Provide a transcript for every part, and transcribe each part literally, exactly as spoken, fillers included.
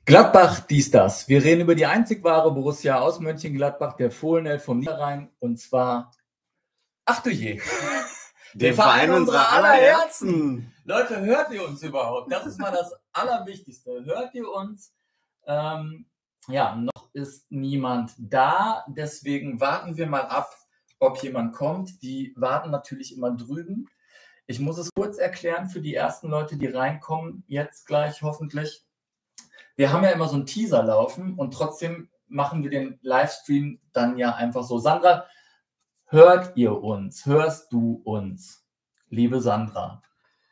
Gladbach, dies, das. Wir reden über die einzig wahre Borussia aus Mönchengladbach, der Fohlenelf vom Niederrhein. Und zwar, ach du je, den Verein unserer aller Herzen. Leute, hört ihr uns überhaupt? Das ist mal das Allerwichtigste. Hört ihr uns? Ähm, ja, noch ist niemand da. Deswegen warten wir mal ab, ob jemand kommt. Die warten natürlich immer drüben. Ich muss es kurz erklären für die ersten Leute, die reinkommen, jetzt gleich hoffentlich. Wir haben ja immer so einen Teaser laufen und trotzdem machen wir den Livestream dann ja einfach so. Sandra, hört ihr uns? Hörst du uns? Liebe Sandra.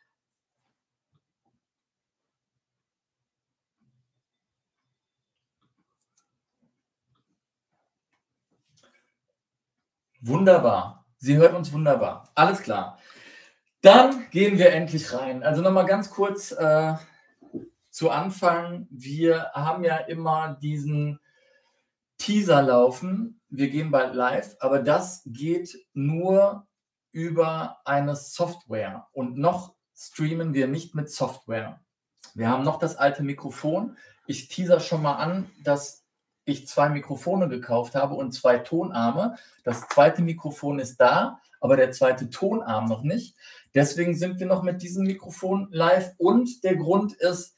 Wunderbar. Sie hört uns wunderbar. Alles klar. Dann gehen wir endlich rein. Also nochmal ganz kurz äh, zu Anfang. Wir haben ja immer diesen Teaser laufen. Wir gehen bald live, aber das geht nur über eine Software. Und noch streamen wir nicht mit Software. Wir haben noch das alte Mikrofon. Ich teaser schon mal an, dass ich zwei Mikrofone gekauft habe und zwei Tonarme. Das zweite Mikrofon ist da, aber der zweite Tonarm noch nicht. Deswegen sind wir noch mit diesem Mikrofon live. Und der Grund ist,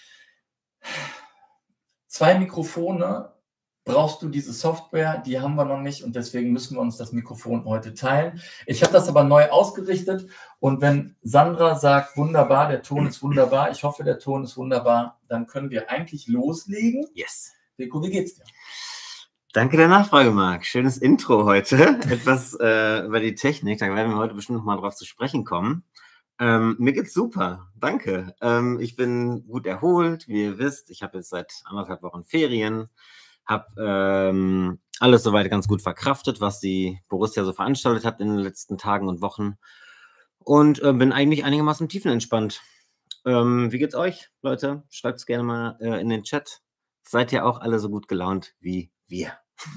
zwei Mikrofone brauchst du diese Software, die haben wir noch nicht und deswegen müssen wir uns das Mikrofon heute teilen. Ich habe das aber neu ausgerichtet und wenn Sandra sagt, wunderbar, der Ton ist wunderbar, ich hoffe, der Ton ist wunderbar, dann können wir eigentlich loslegen. Yes. Rico, wie geht's dir? Danke der Nachfrage, Marc. Schönes Intro heute. Etwas äh, über die Technik, da werden wir heute bestimmt noch mal drauf zu sprechen kommen. Ähm, mir geht's super, danke. Ähm, ich bin gut erholt, wie ihr wisst. Ich habe jetzt seit anderthalb Wochen Ferien, habe ähm, alles soweit ganz gut verkraftet, was die Borussia so veranstaltet hat in den letzten Tagen und Wochen und äh, bin eigentlich einigermaßen tiefenentspannt. Ähm, wie geht's euch, Leute? Schreibt es gerne mal äh, in den Chat. Seid ihr auch alle so gut gelaunt wie wir?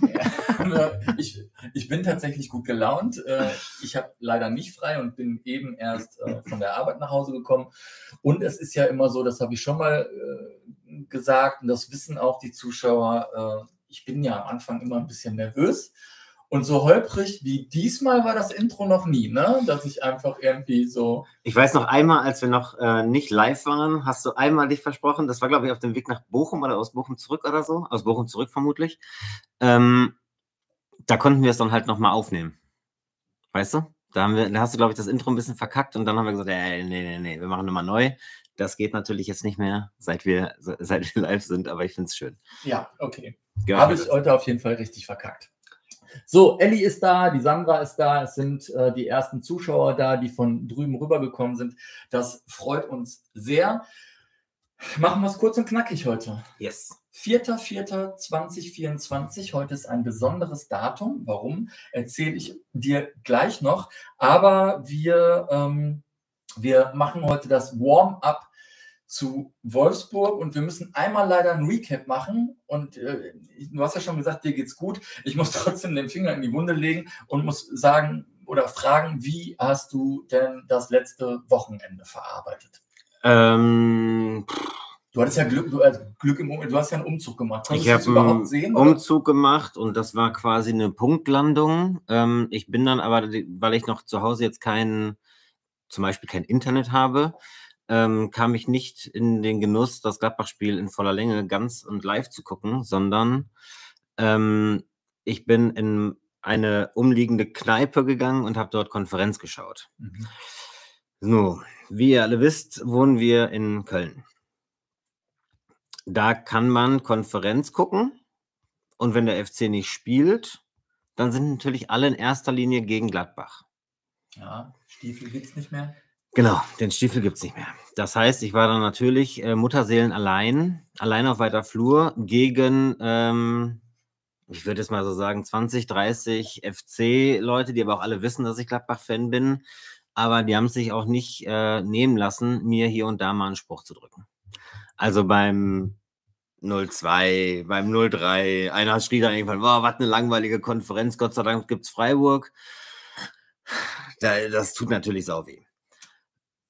Ja, ich, ich bin tatsächlich gut gelaunt. Ich habe leider nicht frei und bin eben erst von der Arbeit nach Hause gekommen. Und es ist ja immer so, das habe ich schon mal gesagt und das wissen auch die Zuschauer, ich bin ja am Anfang immer ein bisschen nervös. Und so holprig wie diesmal war das Intro noch nie, ne? Dass ich einfach irgendwie so... Ich weiß noch einmal, als wir noch äh, nicht live waren, hast du einmal dich versprochen, das war, glaube ich, auf dem Weg nach Bochum oder aus Bochum zurück oder so, aus Bochum zurück vermutlich. Ähm, da konnten wir es dann halt nochmal aufnehmen. Weißt du? Da, haben wir, da hast du, glaube ich, das Intro ein bisschen verkackt und dann haben wir gesagt, ey, nee, nee, nee, wir machen nochmal neu. Das geht natürlich jetzt nicht mehr, seit wir, seit wir live sind, aber ich finde es schön. Ja, okay. Habe ich heute auf jeden Fall richtig verkackt. So, Elli ist da, die Sandra ist da, es sind äh, die ersten Zuschauer da, die von drüben rübergekommen sind. Das freut uns sehr. Machen wir es kurz und knackig heute. Yes. vierter vierter zweitausendvierundzwanzig, heute ist ein besonderes Datum. Warum, erzähle ich dir gleich noch. Aber wir, ähm, wir machen heute das Warm-up zu Wolfsburg und wir müssen einmal leider ein Recap machen und äh, du hast ja schon gesagt, dir geht's gut. Ich muss trotzdem den Finger in die Wunde legen und muss sagen oder fragen, wie hast du denn das letzte Wochenende verarbeitet? Ähm, du hattest ja Glück, du, also Glück im Umzug, du hast ja einen Umzug gemacht. Konntest ich habe überhaupt sehen? Einen Umzug gemacht und das war quasi eine Punktlandung. Ähm, ich bin dann aber, weil ich noch zu Hause jetzt kein, zum Beispiel kein Internet habe, Ähm, kam ich nicht in den Genuss, das Gladbach-Spiel in voller Länge ganz und live zu gucken, sondern ähm, ich bin in eine umliegende Kneipe gegangen und habe dort Konferenz geschaut. Mhm. So, wie ihr alle wisst, wohnen wir in Köln. Da kann man Konferenz gucken und wenn der F C nicht spielt, dann sind natürlich alle in erster Linie gegen Gladbach. Ja, Stiefel gibt's nicht mehr. Genau, den Stiefel gibt es nicht mehr. Das heißt, ich war dann natürlich äh, Mutterseelen allein, allein auf weiter Flur gegen, ähm, ich würde jetzt mal so sagen, zwanzig, dreißig F C-Leute, die aber auch alle wissen, dass ich Gladbach-Fan bin. Aber die haben es sich auch nicht äh, nehmen lassen, mir hier und da mal einen Spruch zu drücken. Also beim null zwei, beim null drei, einer schrie dann irgendwann, boah, was eine langweilige Konferenz, Gott sei Dank gibt es Freiburg. Da, das tut natürlich sau weh.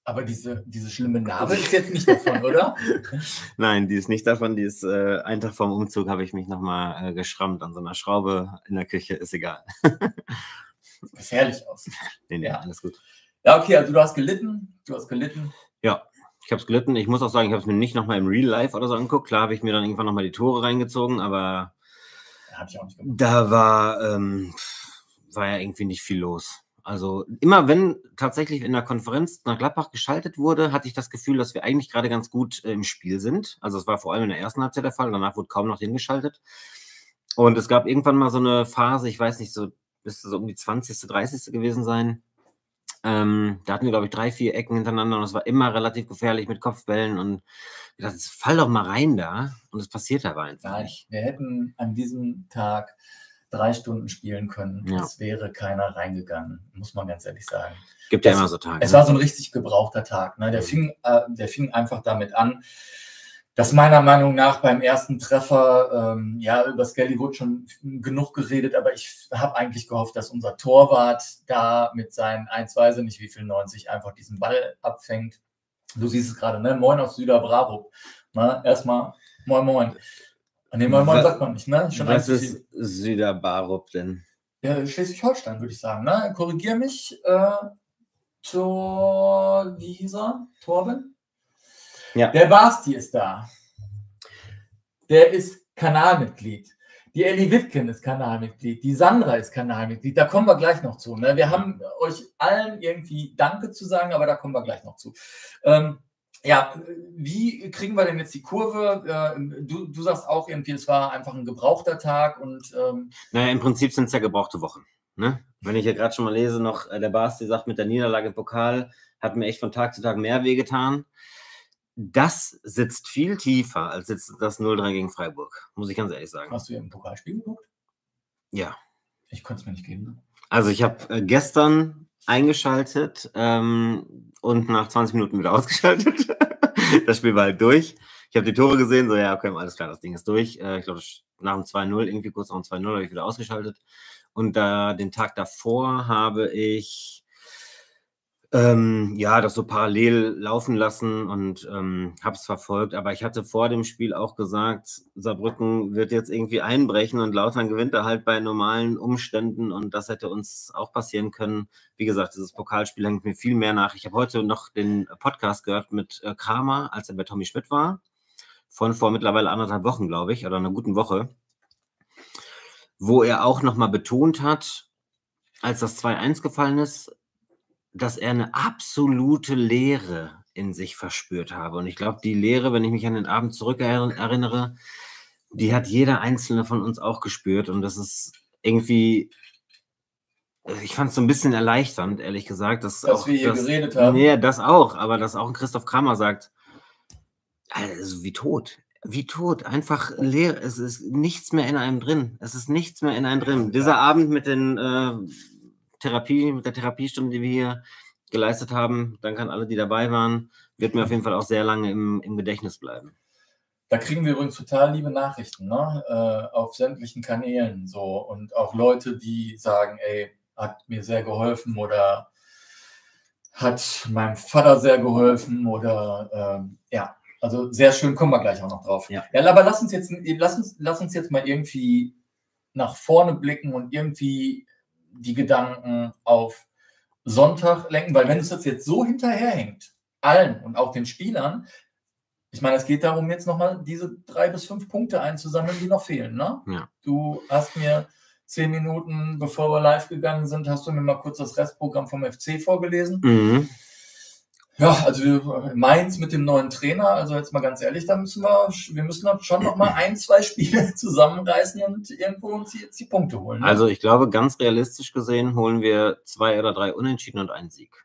Aber diese, diese schlimme Narbe ist jetzt nicht davon, oder? Nein, die ist nicht davon. Die ist äh, einen Tag vorm Umzug habe ich mich nochmal äh, geschrammt an so einer Schraube in der Küche. Ist egal. Gefährlich aus. Nee, nee, ja. Alles gut. Ja, okay, also du hast gelitten. Du hast gelitten. Ja, ich habe es gelitten. Ich muss auch sagen, ich habe es mir nicht nochmal im Real Life oder so angeguckt. Klar habe ich mir dann irgendwann nochmal die Tore reingezogen, aber ja, hab ich auch nicht gemacht. Da war, ähm, war ja irgendwie nicht viel los. Also immer wenn tatsächlich in der Konferenz nach Gladbach geschaltet wurde, hatte ich das Gefühl, dass wir eigentlich gerade ganz gut äh, im Spiel sind. Also es war vor allem in der ersten Halbzeit der Fall, danach wurde kaum noch hingeschaltet. Und es gab irgendwann mal so eine Phase, ich weiß nicht, so müsste so um die zwanzigste, dreißigste gewesen sein. Ähm, da hatten wir, glaube ich, drei, vier Ecken hintereinander und es war immer relativ gefährlich mit Kopfbällen und ich dachte, fall doch mal rein da und es passiert aber einfach Nein, nicht. Wir hätten an diesem Tag drei Stunden spielen können. Ja. Es wäre keiner reingegangen, muss man ganz ehrlich sagen. Gibt ja immer so Tage. Es ne? war so ein richtig gebrauchter Tag. Ne? Der, mhm. fing, äh, der fing einfach damit an, dass meiner Meinung nach beim ersten Treffer, ähm, ja, über Skelly wurde schon genug geredet, aber ich habe eigentlich gehofft, dass unser Torwart da mit seinen eins, weiß ich nicht wie viel, neunzig einfach diesen Ball abfängt. Du siehst es gerade, ne? Moin aus Süderbrarup. Ne? Erstmal moin, moin. Ne, moin, moin sagt man nicht, ne? Schon Was ist Süderbrarup denn? Ja, Schleswig-Holstein, würde ich sagen, ne? Korrigier mich. Äh, Tor, wie hieß er? Torben? Ja. Der Basti ist da. Der ist Kanalmitglied. Die Elli Wittgen ist Kanalmitglied. Die Sandra ist Kanalmitglied. Da kommen wir gleich noch zu. Ne? Wir haben euch allen irgendwie Danke zu sagen, aber da kommen wir gleich noch zu. Ähm, ja, wie kriegen wir denn jetzt die Kurve? Äh, du, du sagst auch irgendwie, es war einfach ein gebrauchter Tag. Und, ähm naja, im Prinzip sind es ja gebrauchte Wochen. Ne? Wenn ich hier gerade schon mal lese, noch äh, der Basti sagt, mit der Niederlage im Pokal hat mir echt von Tag zu Tag mehr wehgetan. Das sitzt viel tiefer als jetzt das null drei gegen Freiburg, muss ich ganz ehrlich sagen. Hast du hier im Pokalspiel geguckt? Ja. Ich konnte es mir nicht geben. Also ich habe äh, gestern eingeschaltet ähm, und nach zwanzig Minuten wieder ausgeschaltet. Das Spiel war halt durch. Ich habe die Tore gesehen, so ja, okay, alles klar, das Ding ist durch. Äh, ich glaube, nach dem zwei null, irgendwie kurz nach dem zwei null habe ich wieder ausgeschaltet. Und äh, den Tag davor habe ich Ähm, ja, das so parallel laufen lassen und ähm, habe es verfolgt. Aber ich hatte vor dem Spiel auch gesagt, Saarbrücken wird jetzt irgendwie einbrechen und Lautern gewinnt er halt bei normalen Umständen und das hätte uns auch passieren können. Wie gesagt, dieses Pokalspiel hängt mir viel mehr nach. Ich habe heute noch den Podcast gehört mit äh, Kramer, als er bei Tommy Schmidt war, von vor mittlerweile anderthalb Wochen, glaube ich, oder einer guten Woche, wo er auch nochmal betont hat, als das zwei eins gefallen ist, dass er eine absolute Leere in sich verspürt habe. Und ich glaube, die Leere, wenn ich mich an den Abend zurückerinnere, die hat jeder Einzelne von uns auch gespürt. Und das ist irgendwie, ich fand es so ein bisschen erleichternd, ehrlich gesagt. Dass, dass auch, wir hier dass, geredet haben. Nee, das auch. Aber dass auch ein Christoph Kramer sagt, also wie tot. Wie tot. Einfach leer. Es ist nichts mehr in einem drin. Es ist nichts mehr in einem drin. Dieser Abend mit den... Äh, Therapie, mit der Therapiestunde, die wir hier geleistet haben, danke an alle, die dabei waren, wird mir auf jeden Fall auch sehr lange im, im Gedächtnis bleiben. Da kriegen wir übrigens total liebe Nachrichten, ne? äh, auf sämtlichen Kanälen so und auch Leute, die sagen, ey, hat mir sehr geholfen oder hat meinem Vater sehr geholfen oder ähm, ja, also sehr schön, kommen wir gleich auch noch drauf. Ja, ja aber lass uns jetzt, lass uns, lass uns jetzt mal irgendwie nach vorne blicken und irgendwie die Gedanken auf Sonntag lenken, weil wenn es das jetzt so hinterherhängt, allen und auch den Spielern, ich meine, es geht darum, jetzt nochmal diese drei bis fünf Punkte einzusammeln, die noch fehlen. Ne? Ja. Du hast mir zehn Minuten, bevor wir live gegangen sind, hast du mir mal kurz das Restprogramm vom F C vorgelesen. Mhm. Ja, also wir, Mainz mit dem neuen Trainer, also jetzt mal ganz ehrlich, da müssen wir, wir müssen schon noch mal ein, zwei Spiele zusammenreißen und irgendwo uns jetzt die Punkte holen. Ne? Also ich glaube, ganz realistisch gesehen holen wir zwei oder drei Unentschieden und einen Sieg.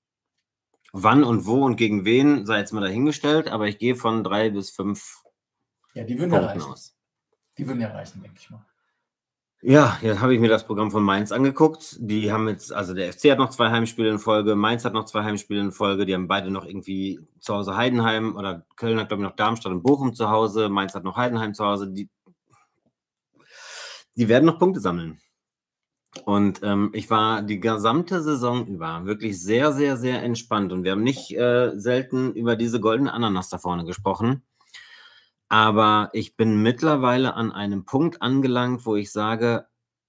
Wann und wo und gegen wen, sei jetzt mal dahingestellt, aber ich gehe von drei bis fünf ja, die würden Punkten ja reichen. aus. Die würden ja reichen, denke ich mal. Ja, jetzt habe ich mir das Programm von Mainz angeguckt. Die haben jetzt, also der F C hat noch zwei Heimspiele in Folge, Mainz hat noch zwei Heimspiele in Folge, die haben beide noch irgendwie zu Hause Heidenheim oder Köln hat, glaube ich, noch Darmstadt und Bochum zu Hause, Mainz hat noch Heidenheim zu Hause. Die, die werden noch Punkte sammeln. Und ähm, ich war die gesamte Saison über wirklich sehr, sehr, sehr entspannt. Und wir haben nicht äh, selten über diese goldene Ananas da vorne gesprochen. Aber ich bin mittlerweile an einem Punkt angelangt, wo ich sage,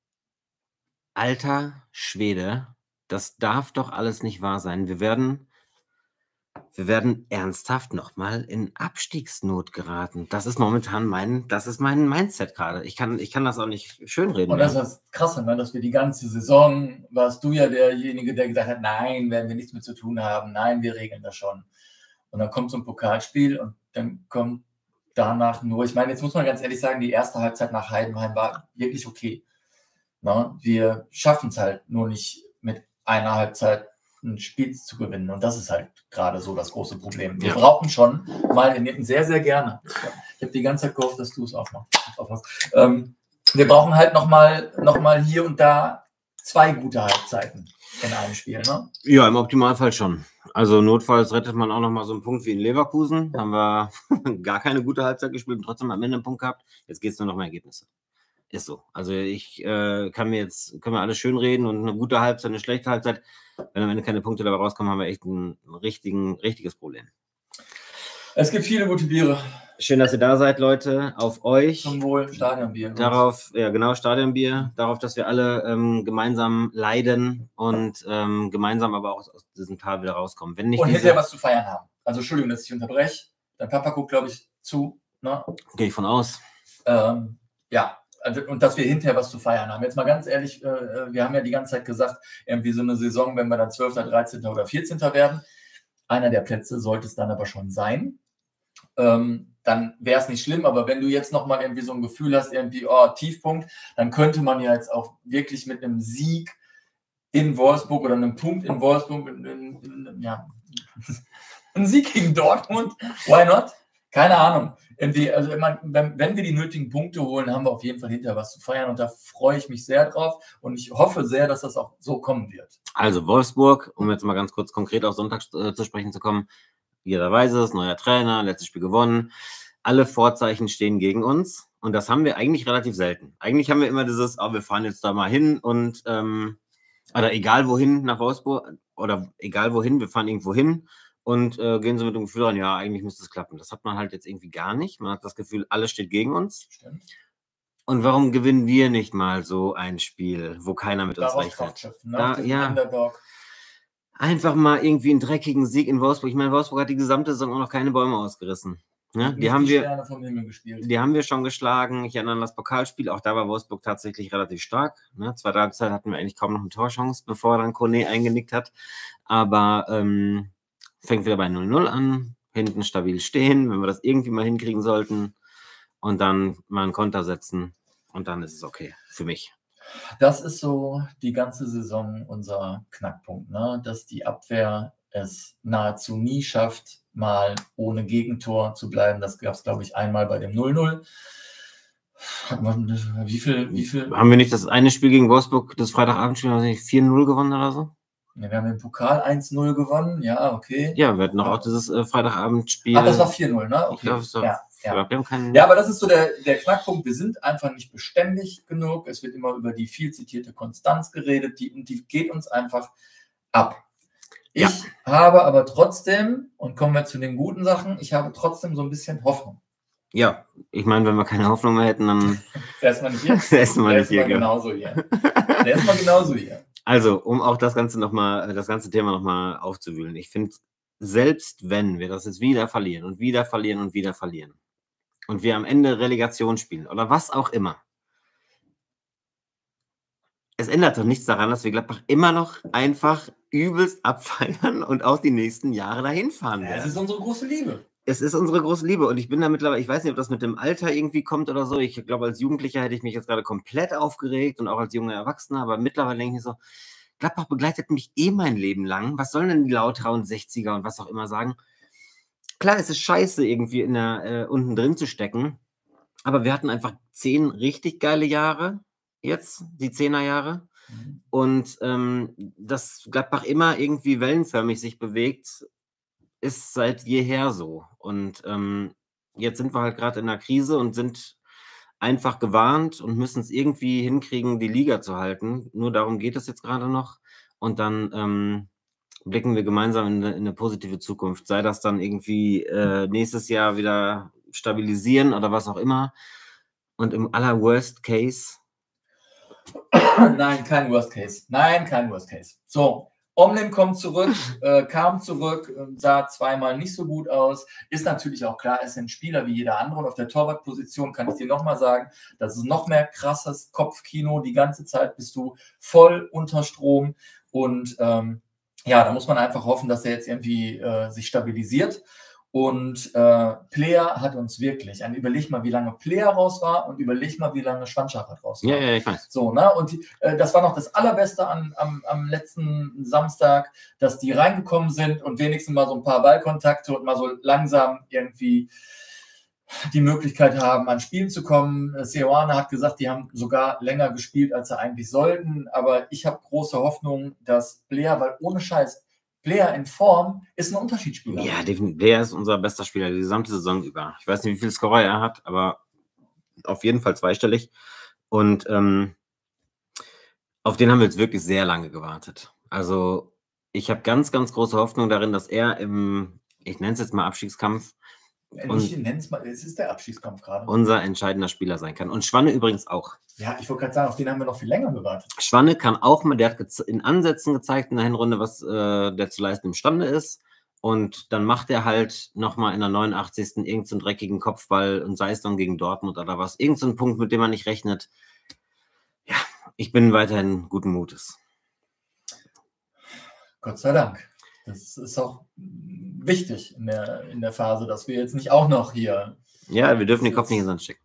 alter Schwede, das darf doch alles nicht wahr sein. Wir werden, wir werden ernsthaft nochmal in Abstiegsnot geraten. Das ist momentan mein, das ist mein Mindset gerade. Ich kann, ich kann das auch nicht schönreden. Und das ist das Krasse, ne? Dass wir die ganze Saison, warst du ja derjenige, der gesagt hat, nein, werden wir nichts mit zu tun haben, nein, wir regeln das schon. Und dann kommt so ein Pokalspiel und dann kommt danach nur, ich meine, jetzt muss man ganz ehrlich sagen, die erste Halbzeit nach Heidenheim war wirklich okay. Na, wir schaffen es halt nur nicht mit einer Halbzeit ein Spiel zu gewinnen. Und das ist halt gerade so das große Problem. Wir ja. brauchen schon mal, sehr, sehr gerne. Ich habe die ganze Zeit gehofft, dass du es auch machst. Ähm, wir brauchen halt nochmal noch mal hier und da zwei gute Halbzeiten in einem Spiel. Ne? Ja, im Optimalfall schon. Also notfalls rettet man auch nochmal so einen Punkt wie in Leverkusen. Da haben wir gar keine gute Halbzeit gespielt und trotzdem am Ende einen Punkt gehabt. Jetzt geht es nur noch um Ergebnisse. Ist so. Also ich äh, kann mir jetzt, können wir alles schön reden und eine gute Halbzeit, eine schlechte Halbzeit. Wenn am Ende keine Punkte dabei rauskommen, haben wir echt ein richtigen, richtiges Problem. Es gibt viele gute Biere. Schön, dass ihr da seid, Leute. Auf euch. Zum Wohl, Stadionbier. Darauf, ja genau, Stadionbier. Darauf, dass wir alle ähm, gemeinsam leiden und ähm, gemeinsam aber auch aus diesem Tal wieder rauskommen. Wenn nicht und diese... hinterher was zu feiern haben. Also Entschuldigung, dass ich unterbreche. Dein Papa guckt, glaube ich, zu. Ne? Gehe ich von aus. Ähm, ja. Also, und dass wir hinterher was zu feiern haben. Jetzt mal ganz ehrlich, äh, wir haben ja die ganze Zeit gesagt, irgendwie so eine Saison, wenn wir dann zwölfter, dreizehnter oder vierzehnter werden, einer der Plätze sollte es dann aber schon sein. Ähm, dann wäre es nicht schlimm, aber wenn du jetzt nochmal irgendwie so ein Gefühl hast, irgendwie, oh, Tiefpunkt, dann könnte man ja jetzt auch wirklich mit einem Sieg in Wolfsburg oder einem Punkt in Wolfsburg, in, in, in, ja, ein Sieg gegen Dortmund, why not? Keine Ahnung. Irgendwie, also immer, wenn, wenn wir die nötigen Punkte holen, haben wir auf jeden Fall hinterher was zu feiern und da freue ich mich sehr drauf und ich hoffe sehr, dass das auch so kommen wird. Also Wolfsburg, um jetzt mal ganz kurz konkret auf Sonntag äh, zu sprechen zu kommen, jeder weiß es, neuer Trainer, letztes Spiel gewonnen, alle Vorzeichen stehen gegen uns und das haben wir eigentlich relativ selten. Eigentlich haben wir immer dieses, oh, wir fahren jetzt da mal hin und ähm, oder egal wohin nach Wolfsburg oder egal wohin, wir fahren irgendwo hin und äh, gehen so mit dem Gefühl an, ja, eigentlich müsste es klappen. Das hat man halt jetzt irgendwie gar nicht. Man hat das Gefühl, alles steht gegen uns. Stimmt. Und warum gewinnen wir nicht mal so ein Spiel, wo keiner mit Daraus uns rechnet? Schöpfen, ne? Da, ja, Underdog. Einfach mal irgendwie einen dreckigen Sieg in Wolfsburg. Ich meine, Wolfsburg hat die gesamte Saison auch noch keine Bäume ausgerissen. Ne? Die, haben die, wir, vom Himmel gespielt. die haben wir schon geschlagen. Ich erinnere an das Pokalspiel. Auch da war Wolfsburg tatsächlich relativ stark. Ne? Zweite Halbzeit hatten wir eigentlich kaum noch eine Torchance, bevor dann Kone eingenickt hat. Aber ähm, fängt wieder bei null null an. Hinten stabil stehen, wenn wir das irgendwie mal hinkriegen sollten. Und dann mal einen Konter setzen. Und dann ist es okay für mich. Das ist so die ganze Saison unser Knackpunkt, ne? Dass die Abwehr es nahezu nie schafft, mal ohne Gegentor zu bleiben. Das gab es, glaube ich, einmal bei dem null null. Hat man, wie viel, wie viel? Haben wir nicht das eine Spiel gegen Wolfsburg, das Freitagabendspiel, vier null gewonnen oder so? Ja, wir haben den Pokal eins null gewonnen, ja, okay. Ja, wir hatten auch dieses äh, Freitagabendspiel. Ah, das war vier null, ne? Okay. Ich glaub, das war, ja, ja. Wir haben keinen... ja, aber das ist so der, der Knackpunkt. Wir sind einfach nicht beständig genug. Es wird immer über die viel zitierte Konstanz geredet, die, und die geht uns einfach ab. Ich ja. habe aber trotzdem, und kommen wir zu den guten Sachen, ich habe trotzdem so ein bisschen Hoffnung. Ja, ich meine, wenn wir keine Hoffnung mehr hätten, dann... Der ist mal nicht hier. Der ist mal der nicht hier, mal genauso hier. Der ist mal genauso hier. Also, um auch das Ganze noch mal, das ganze Thema nochmal aufzuwühlen. Ich finde, selbst wenn wir das jetzt wieder verlieren und wieder verlieren und wieder verlieren und wir am Ende Relegation spielen oder was auch immer, es ändert doch nichts daran, dass wir Gladbach immer noch einfach übelst abfeiern und auch die nächsten Jahre dahin fahren werden. Ja, es ist unsere große Liebe. Es ist unsere große Liebe und ich bin da mittlerweile, ich weiß nicht, ob das mit dem Alter irgendwie kommt oder so. Ich glaube, als Jugendlicher hätte ich mich jetzt gerade komplett aufgeregt und auch als junger Erwachsener, aber mittlerweile denke ich so, Gladbach begleitet mich eh mein Leben lang. Was sollen denn die Lauterer und sechziger und was auch immer sagen? Klar, es ist scheiße, irgendwie in der, äh, unten drin zu stecken, aber wir hatten einfach zehn richtig geile Jahre jetzt, die Zehnerjahre. Mhm. Und ähm, dass Gladbach immer irgendwie wellenförmig sich bewegt, ist seit jeher so. Und ähm, jetzt sind wir halt gerade in einer Krise und sind einfach gewarnt und müssen es irgendwie hinkriegen, die Liga zu halten. Nur darum geht es jetzt gerade noch. Und dann ähm, blicken wir gemeinsam in eine, in eine positive Zukunft. Sei das dann irgendwie äh, nächstes Jahr wieder stabilisieren oder was auch immer. Und im aller Worst Case. Nein, kein Worst Case. Nein, kein Worst Case. So, Omlin kommt zurück, äh, kam zurück, äh, sah zweimal nicht so gut aus. Ist natürlich auch klar, ist ein Spieler wie jeder andere. Und auf der Torwartposition kann ich dir nochmal sagen, das ist noch mehr krasses Kopfkino. Die ganze Zeit bist du voll unter Strom. Und ähm, ja, da muss man einfach hoffen, dass er jetzt irgendwie äh, sich stabilisiert. Und äh, Player hat uns wirklich, ein, überleg mal, wie lange Player raus war und überleg mal, wie lange Schwanschachert raus war. Ja, ja, ich weiß. So, ne? Und die, äh, das war noch das Allerbeste an, am, am letzten Samstag, dass die reingekommen sind und wenigstens mal so ein paar Ballkontakte und mal so langsam irgendwie die Möglichkeit haben, ans Spiel zu kommen. Seoane hat gesagt, die haben sogar länger gespielt, als sie eigentlich sollten. Aber ich habe große Hoffnung, dass Player, weil ohne Scheiß, Player in Form ist ein Unterschiedsspieler. Ja, definitiv. Player ist unser bester Spieler die gesamte Saison über. Ich weiß nicht, wie viel Scorer er hat, aber auf jeden Fall zweistellig. Und ähm, auf den haben wir jetzt wirklich sehr lange gewartet. Also ich habe ganz, ganz große Hoffnung darin, dass er im, ich nenne es jetzt mal Abstiegskampf, Ich nenne es mal, es ist der Abstiegskampf gerade. Unser entscheidender Spieler sein kann. Und Schwanne übrigens auch. Ja, ich wollte gerade sagen, auf den haben wir noch viel länger gewartet. Schwanne kann auch mal, der hat in Ansätzen gezeigt in der Hinrunde, was äh, der zu leisten imstande ist. Und dann macht er halt nochmal in der neunundachtzigsten irgendeinen so dreckigen Kopfball und sei es dann gegen Dortmund oder was. Irgend so ein Punkt, mit dem man nicht rechnet. Ja, ich bin weiterhin guten Mutes. Gott sei Dank. Das ist auch wichtig in der, in der Phase, dass wir jetzt nicht auch noch hier... Ja, wir dürfen den Kopf nicht in den Sand stecken.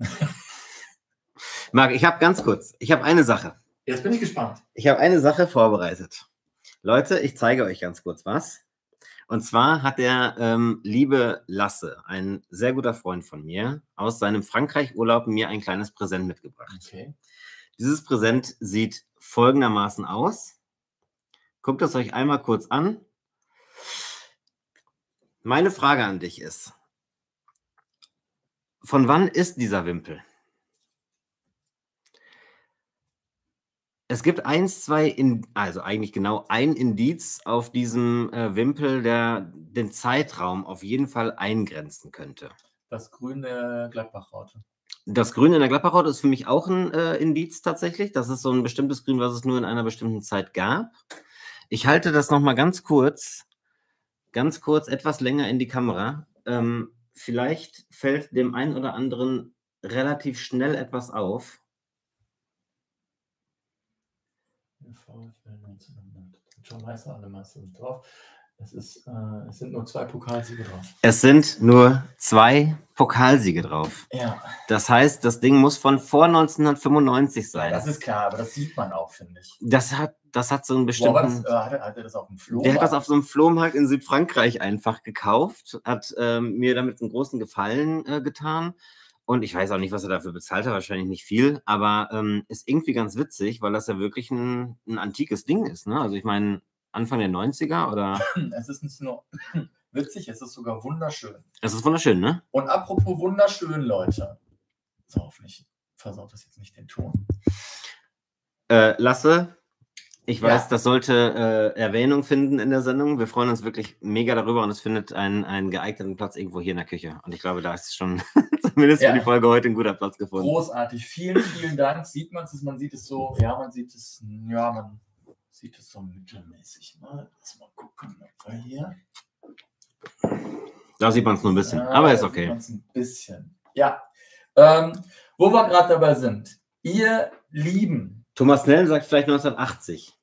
Marc, ich habe ganz kurz, ich habe eine Sache. Jetzt bin ich gespannt. Ich habe eine Sache vorbereitet. Leute, ich zeige euch ganz kurz was. Und zwar hat der ähm, liebe Lasse, ein sehr guter Freund von mir, aus seinem Frankreich-Urlaub mir ein kleines Präsent mitgebracht. Okay. Dieses Präsent sieht folgendermaßen aus. Guckt es euch einmal kurz an. Meine Frage an dich ist, von wann ist dieser Wimpel? Es gibt eins, zwei, in, also eigentlich genau ein Indiz auf diesem äh, Wimpel, der den Zeitraum auf jeden Fall eingrenzen könnte. Das grüne Gladbach-Raute. Das Grün in der Gladbach-Raute ist für mich auch ein äh, Indiz tatsächlich. Das ist so ein bestimmtes Grün, was es nur in einer bestimmten Zeit gab. Ich halte das nochmal ganz kurz, ganz kurz etwas länger in die Kamera. Ähm, vielleicht fällt dem einen oder anderen relativ schnell etwas auf. John Meister, alle Meister sind drauf. Es, ist, äh, es sind nur zwei Pokalsiege drauf. Es sind nur zwei Pokalsiege drauf. Ja. Das heißt, das Ding muss von vor neunzehnhundertfünfundneunzig sein. Ja, das ist klar, aber das sieht man auch, finde ich. Das hat, das hat so einen bestimmten... Boah, das, äh, hat, er, hat er das auf dem Flohmarkt? Der hat das auf so einem Flohmarkt in Südfrankreich einfach gekauft, hat ähm, mir damit einen großen Gefallen äh, getan. Und ich weiß auch nicht, was er dafür bezahlt hat, wahrscheinlich nicht viel, aber ähm, ist irgendwie ganz witzig, weil das ja wirklich ein, ein antikes Ding ist. Ne? Also ich meine, Anfang der neunziger oder... Es ist nicht nur witzig, es ist sogar wunderschön. Es ist wunderschön, ne? Und apropos wunderschön, Leute. So, hoffentlich versaut das jetzt nicht den Ton. Äh, Lasse, ich weiß, Ja. das sollte äh, Erwähnung finden in der Sendung. Wir freuen uns wirklich mega darüber und es findet einen, einen geeigneten Platz irgendwo hier in der Küche. Und ich glaube, da ist schon zumindest Ja. für die Folge heute ein guter Platz gefunden. Großartig. Vielen, vielen Dank. Sieht man es? Man sieht es so, ja, man sieht es, ja, man sieht es so mittelmäßig. Ne? Lass mal gucken, ob wir hier. Da sieht man es nur ein bisschen, Ja, aber ist da okay. sieht man's ein bisschen. Ja. Ähm, wo wir gerade dabei sind. Ihr Lieben. Thomas Snell sagt vielleicht neunzehnhundertachtzig.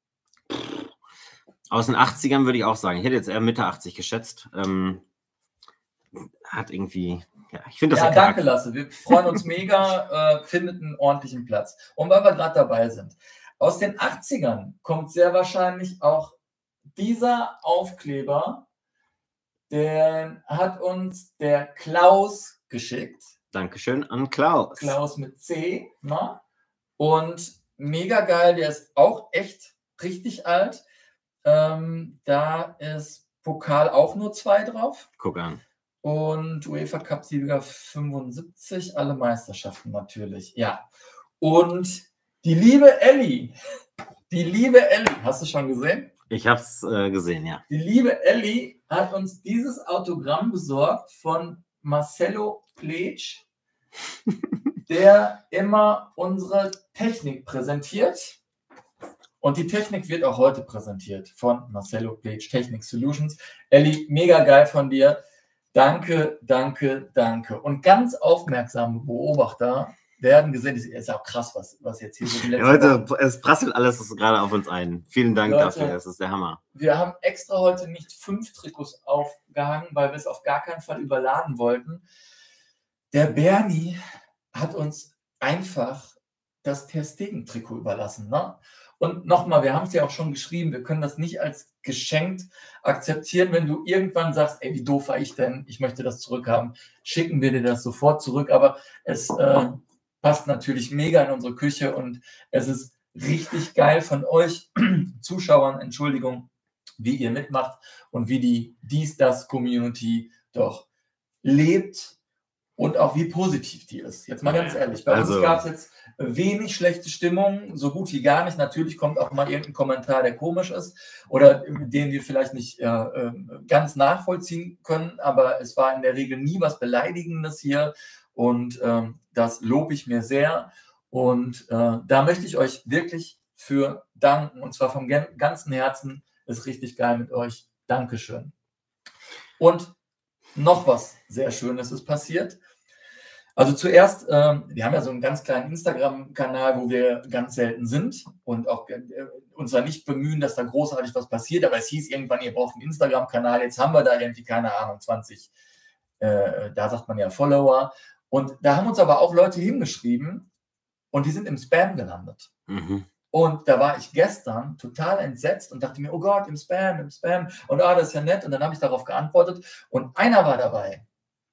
Aus den achtzigern würde ich auch sagen. Ich hätte jetzt eher Mitte achtzig geschätzt. Ähm, hat irgendwie, ja, ich finde das Ja, ja danke, Lasse. Wir freuen uns mega, äh, findet einen ordentlichen Platz. Und weil wir gerade dabei sind, aus den achtzigern kommt sehr wahrscheinlich auch dieser Aufkleber, den hat uns der Klaus geschickt. Dankeschön an Klaus. Klaus mit C. Ne? Und mega geil, der ist auch echt richtig alt. Ähm, da ist Pokal auch nur zwei drauf. Guck an. und UEFA Cup-Sieger fünfundsiebzig, alle Meisterschaften natürlich. Ja. Und die liebe Elli, die liebe Elli, hast du schon gesehen? Ich habe es äh, gesehen, ja. Die liebe Elli hat uns dieses Autogramm besorgt von Marcelo Pletsch, der immer unsere Technik präsentiert. Und die Technik wird auch heute präsentiert von Marcelo Pletsch, Technik Solutions. Elli, mega geil von dir. Danke, danke, danke. Und ganz aufmerksame Beobachter werden gesehen, das ist auch krass, was, was jetzt hier so die letzten Leute, Wochen. Es prasselt alles gerade auf uns ein. Vielen Dank Leute, dafür, das ist der Hammer. Wir haben extra heute nicht fünf Trikots aufgehangen, weil wir es auf gar keinen Fall überladen wollten. Der Bernie hat uns einfach das Ter Stegen-Trikot überlassen. Ne? Und nochmal, wir haben es ja auch schon geschrieben, wir können das nicht als geschenkt akzeptieren, wenn du irgendwann sagst, ey, wie doof war ich denn, ich möchte das zurückhaben, schicken wir dir das sofort zurück, aber es äh, passt natürlich mega in unsere Küche und es ist richtig geil von euch Zuschauern, Entschuldigung, wie ihr mitmacht und wie die Dies-Das-Community doch lebt und auch wie positiv die ist. Jetzt mal ganz ehrlich, bei also, uns gab es jetzt wenig schlechte Stimmung, so gut wie gar nicht. Natürlich kommt auch mal irgendein Kommentar, der komisch ist oder den wir vielleicht nicht äh, ganz nachvollziehen können, aber es war in der Regel nie was Beleidigendes hier und ähm, das lobe ich mir sehr und äh, da möchte ich euch wirklich für danken und zwar vom ganzen Herzen. Ist richtig geil mit euch. Dankeschön. Und noch was sehr Schönes ist passiert. Also zuerst, ähm, wir haben ja so einen ganz kleinen Instagram-Kanal, wo wir ganz selten sind und auch äh, uns da nicht bemühen, dass da großartig was passiert, aber es hieß irgendwann, ihr braucht einen Instagram-Kanal, jetzt haben wir da irgendwie, keine Ahnung, zwanzig, äh, da sagt man ja Follower. Und da haben uns aber auch Leute hingeschrieben und die sind im Spam gelandet. Mhm. Und da war ich gestern total entsetzt und dachte mir, oh Gott, im Spam, im Spam. Und ah, das ist ja nett. Und dann habe ich darauf geantwortet. Und einer war dabei.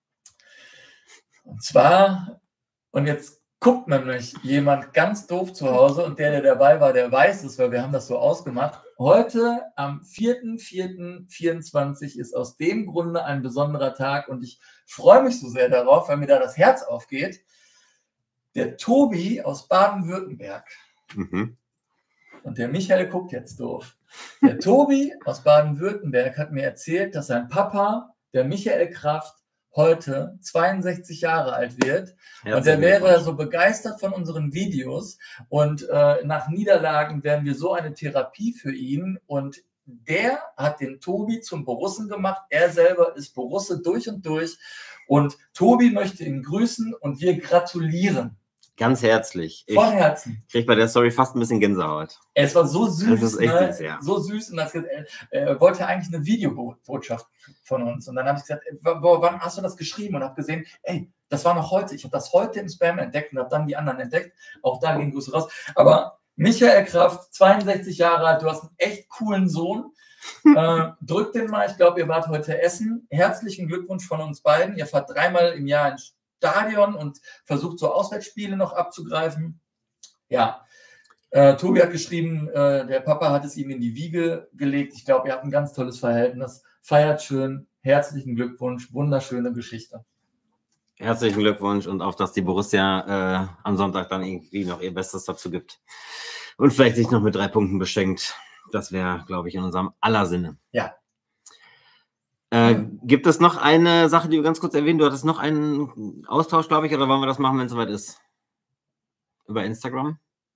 Und zwar, und jetzt guckt nämlich jemand ganz doof zu Hause und der, der dabei war, der weiß es, weil wir haben das so ausgemacht. Heute am vierten vierten vierundzwanzig ist aus dem Grunde ein besonderer Tag und ich freue mich so sehr darauf, weil mir da das Herz aufgeht. Der Tobi aus Baden-Württemberg. Mhm. Und der Michael guckt jetzt doof. Der Tobi aus Baden-Württemberg hat mir erzählt, dass sein Papa, der Michael Kraft, heute zweiundsechzig Jahre alt wird. Herzlichen und der wäre so begeistert von unseren Videos. Und äh, nach Niederlagen wären wir so eine Therapie für ihn. Und der hat den Tobi zum Borussen gemacht. Er selber ist Borusse durch und durch. Und Tobi möchte ihn grüßen und wir gratulieren. Ganz herzlich. Von Herzen. Ich kriege bei der Story fast ein bisschen Gänsehaut. Es war so süß. Das ist echt ne? süß, ja. So süß. Und das, äh, er wollte eigentlich eine Videobotschaft von uns. Und dann habe ich gesagt, boah, wann hast du das geschrieben? Und habe gesehen, ey, das war noch heute. Ich habe das heute im Spam entdeckt und habe dann die anderen entdeckt. Auch da gehen Grüße raus. Aber Michael Kraft, zweiundsechzig Jahre alt, du hast einen echt coolen Sohn. äh, drückt den mal. Ich glaube, ihr wart heute essen. Herzlichen Glückwunsch von uns beiden. Ihr fahrt dreimal im Jahr ins Stadion und versucht so Auswärtsspiele noch abzugreifen. Ja, äh, Tobi hat geschrieben, äh, der Papa hat es ihm in die Wiege gelegt. Ich glaube, ihr habt ein ganz tolles Verhältnis. Feiert schön. Herzlichen Glückwunsch. Wunderschöne Geschichte. Herzlichen Glückwunsch und auf, dass die Borussia äh, am Sonntag dann irgendwie noch ihr Bestes dazu gibt. Und vielleicht sich noch mit drei Punkten beschenkt. Das wäre, glaube ich, in unserem aller Sinne. Ja. Äh, gibt es noch eine Sache, die du ganz kurz erwähnt? Du hattest noch einen Austausch, glaube ich, oder wollen wir das machen, wenn es soweit ist? Über Instagram?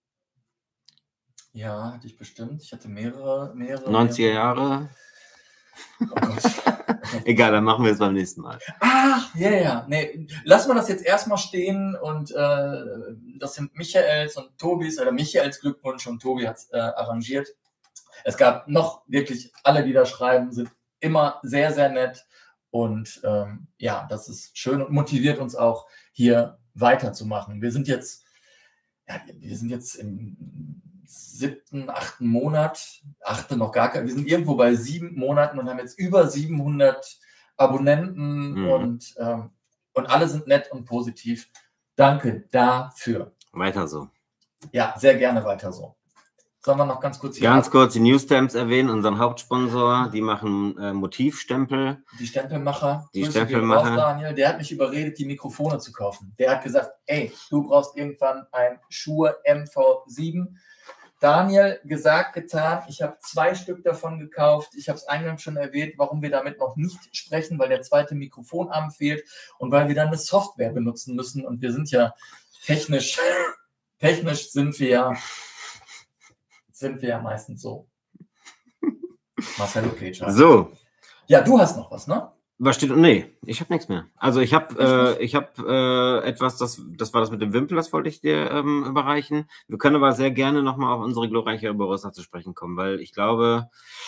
Ja, hatte ich bestimmt. Ich hatte mehrere, mehrere. neunziger Jahre. Oh Gott. Egal, dann machen wir es beim nächsten Mal. Ach, ja, yeah, ja. Nee, lassen wir das jetzt erstmal stehen und äh, das sind Michaels und Tobis, oder Michaels Glückwunsch und Tobi hat es äh, arrangiert. Es gab noch wirklich, alle, die da schreiben, sind immer sehr, sehr nett und ähm, ja, das ist schön und motiviert uns auch, hier weiterzumachen. Wir sind jetzt, ja, wir sind jetzt im siebten, achten Monat, achte noch gar kein, wir sind irgendwo bei sieben Monaten und haben jetzt über siebenhundert Abonnenten mhm. und, ähm, und alle sind nett und positiv. Danke dafür. Weiter so. Ja, sehr gerne weiter so. Sollen wir noch ganz kurz hier Ganz ab- kurz die Newstamps erwähnen, unseren Hauptsponsor. Die machen äh, Motivstempel. Die Stempelmacher, Die Grüße gehen Stempelmacher. raus, Daniel, der hat mich überredet, die Mikrofone zu kaufen. Der hat gesagt, ey, du brauchst irgendwann ein Shure M V sieben. Daniel, gesagt, getan, ich habe zwei Stück davon gekauft. Ich habe es eingangs schon erwähnt, warum wir damit noch nicht sprechen, weil der zweite Mikrofonarm fehlt und weil wir dann eine Software benutzen müssen. Und wir sind ja technisch, technisch sind wir ja, sind wir ja meistens so. Marcelo Pecha. So, Ja, du hast noch was, ne? was steht? Nee, ich habe nichts mehr. Also ich habe äh, ich habe äh, etwas, das das war das mit dem Wimpel, das wollte ich dir ähm, überreichen. Wir können aber sehr gerne nochmal auf unsere glorreiche Borussia zu sprechen kommen, weil ich glaube,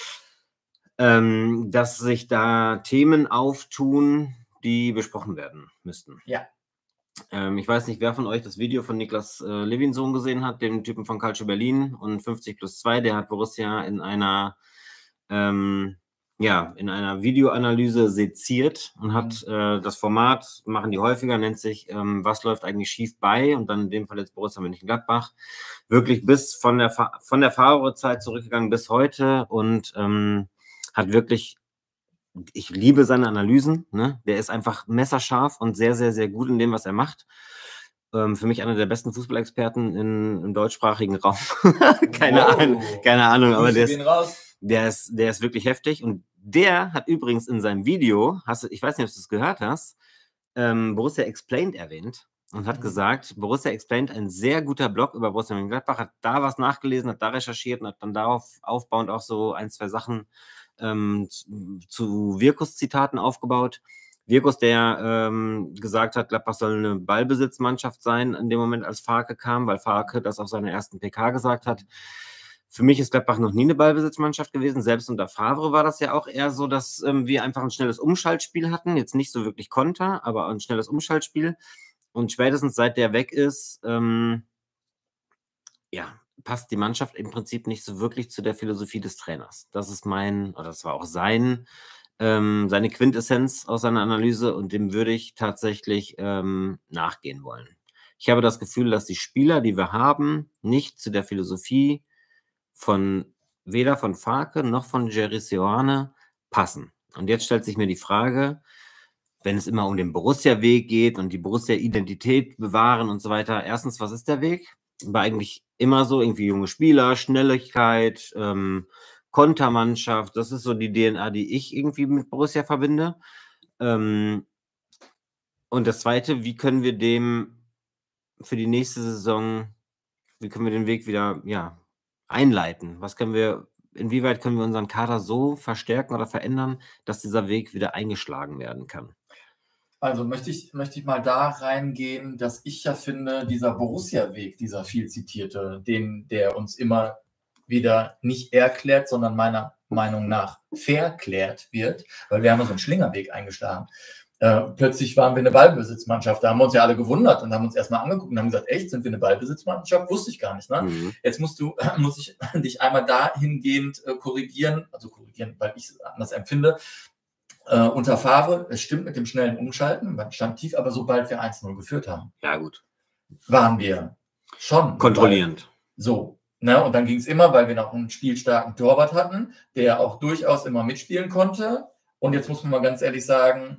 ähm, dass sich da Themen auftun, die besprochen werden müssten. Ja. Ähm, ich weiß nicht, wer von euch das Video von Niklas äh, Levinsohn gesehen hat, dem Typen von Calcio Berlin und fünfzig plus zwei, der hat Borussia in einer ähm, ja, in einer Videoanalyse seziert und hat äh, das Format, machen die häufiger, nennt sich, ähm, was läuft eigentlich schief bei, und dann in dem Fall jetzt Borussia Mönchengladbach, wirklich bis von der, Fa von der Favre-Zeit zurückgegangen bis heute und ähm, hat wirklich, ich liebe seine Analysen, ne? Der ist einfach messerscharf und sehr, sehr, sehr gut in dem, was er macht. Ähm, für mich einer der besten Fußballexperten in, im deutschsprachigen Raum. keine, Wow. Ahnung, keine Ahnung, aber der ist, raus. der ist, der ist wirklich heftig. Und der hat übrigens in seinem Video, hast du, ich weiß nicht, ob du es gehört hast, ähm, Borussia Explained erwähnt und hat Mhm. gesagt, Borussia Explained, ein sehr guter Blog über Borussia Mönchengladbach, hat da was nachgelesen, hat da recherchiert und hat dann darauf aufbauend auch so ein, zwei Sachen ähm, zu, zu Wirkus-Zitaten aufgebaut. Wirkus, der ähm, gesagt hat, Gladbach soll eine Ballbesitzmannschaft sein in dem Moment, als Farke kam, weil Farke das auf seiner ersten P K gesagt hat. Für mich ist Gladbach noch nie eine Ballbesitzmannschaft gewesen. Selbst unter Favre war das ja auch eher so, dass ähm, wir einfach ein schnelles Umschaltspiel hatten. Jetzt nicht so wirklich Konter, aber ein schnelles Umschaltspiel. Und spätestens seit der weg ist, ähm, ja, passt die Mannschaft im Prinzip nicht so wirklich zu der Philosophie des Trainers. Das ist mein, oder das war auch sein, ähm, seine Quintessenz aus seiner Analyse, und dem würde ich tatsächlich ähm, nachgehen wollen. Ich habe das Gefühl, dass die Spieler, die wir haben, nicht zu der Philosophie von weder von Farke noch von Jerry Seoane passen. Und jetzt stellt sich mir die Frage, wenn es immer um den Borussia-Weg geht und die Borussia-Identität bewahren und so weiter, erstens, was ist der Weg? War eigentlich immer so, irgendwie junge Spieler, Schnelligkeit, ähm, Kontermannschaft, das ist so die D N A, die ich irgendwie mit Borussia verbinde. Ähm, und das Zweite, wie können wir dem für die nächste Saison, wie können wir den Weg wieder, ja, einleiten? Was können wir, inwieweit können wir unseren Kader so verstärken oder verändern, dass dieser Weg wieder eingeschlagen werden kann? Also möchte ich, möchte ich mal da reingehen, dass ich ja finde, dieser Borussia-Weg, dieser viel zitierte, den, der uns immer wieder nicht erklärt, sondern meiner Meinung nach verklärt wird, weil wir haben ja so einen Schlingerweg eingeschlagen. Äh, plötzlich waren wir eine Ballbesitzmannschaft, da haben wir uns ja alle gewundert und haben uns erstmal angeguckt und haben gesagt, echt, sind wir eine Ballbesitzmannschaft? Wusste ich gar nicht. Ne? Mhm. Jetzt musst du, muss ich dich einmal dahingehend äh, korrigieren, also korrigieren, weil ich es anders empfinde. Äh, unter Favre, es stimmt mit dem schnellen Umschalten, man stand tief, aber sobald wir eins null geführt haben, Ja, gut. waren wir schon Kontrollierend. so. Ne? Und dann ging es immer, weil wir noch einen spielstarken Torwart hatten, der auch durchaus immer mitspielen konnte. Und jetzt muss man mal ganz ehrlich sagen,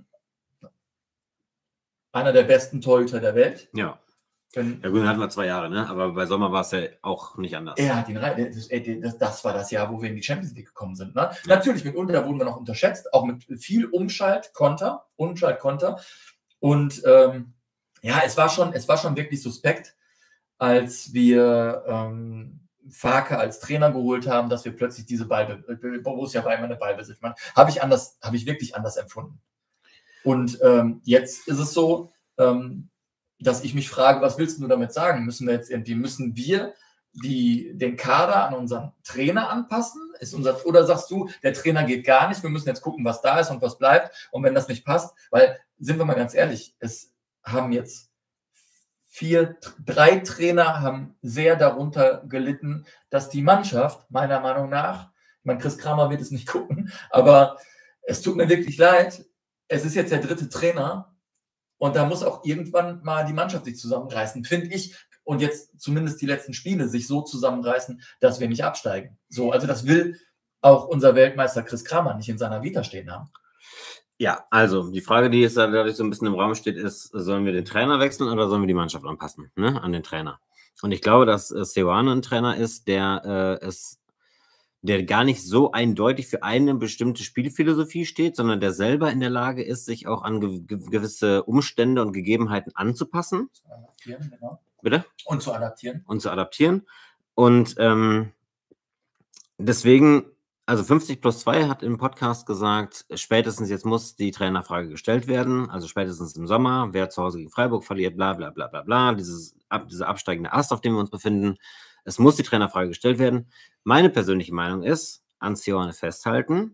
einer der besten Torhüter der Welt. Ja. Wenn, Ja gut, dann hatten wir zwei Jahre, ne? Aber bei Sommer war es ja auch nicht anders. er hat ihn rein. Das, das, das war das Jahr, wo wir in die Champions League gekommen sind. Ne? Ja. Natürlich, mitunter wurden wir noch unterschätzt, auch mit viel Umschalt, Konter, Umschalt, Konter. Und ähm, ja, es war schon, es war schon wirklich suspekt, als wir ähm, Farke als Trainer geholt haben, dass wir plötzlich diese Ball, Borussia war immer eine Ballbesitz. Habe ich anders, habe ich wirklich anders empfunden. Und ähm, jetzt ist es so, ähm, dass ich mich frage, was willst du damit sagen? Müssen wir jetzt irgendwie, müssen wir die, den Kader an unseren Trainer anpassen? Ist unser, oder sagst du, der Trainer geht gar nicht, wir müssen jetzt gucken, was da ist und was bleibt. Und wenn das nicht passt, weil, sind wir mal ganz ehrlich, es haben jetzt vier, drei Trainer haben sehr darunter gelitten, dass die Mannschaft, meiner Meinung nach, ich meine, Chris Kramer wird es nicht gucken, aber es tut mir wirklich leid, es ist jetzt der dritte Trainer und da muss auch irgendwann mal die Mannschaft sich zusammenreißen, finde ich. und jetzt zumindest die letzten Spiele sich so zusammenreißen, dass wir nicht absteigen. So, also das will auch unser Weltmeister Chris Kramer nicht in seiner Vita stehen haben. Ja, also die Frage, die jetzt dadurch so ein bisschen im Raum steht, ist, sollen wir den Trainer wechseln oder sollen wir die Mannschaft anpassen, ne, an den Trainer? Und ich glaube, dass äh, Seoane ein Trainer ist, der äh, es, der gar nicht so eindeutig für eine bestimmte Spielphilosophie steht, sondern der selber in der Lage ist, sich auch an ge gewisse Umstände und Gegebenheiten anzupassen. Zu adaptieren, genau. Bitte? Und zu adaptieren. Und zu adaptieren. Und ähm, deswegen, also fünfzig plus zwei hat im Podcast gesagt, spätestens jetzt muss die Trainerfrage gestellt werden, also spätestens im Sommer, wer zu Hause gegen Freiburg verliert, bla bla bla bla bla, dieses, ab, dieser absteigende Ast, auf dem wir uns befinden, es muss die Trainerfrage gestellt werden. Meine persönliche Meinung ist, an Seoane festhalten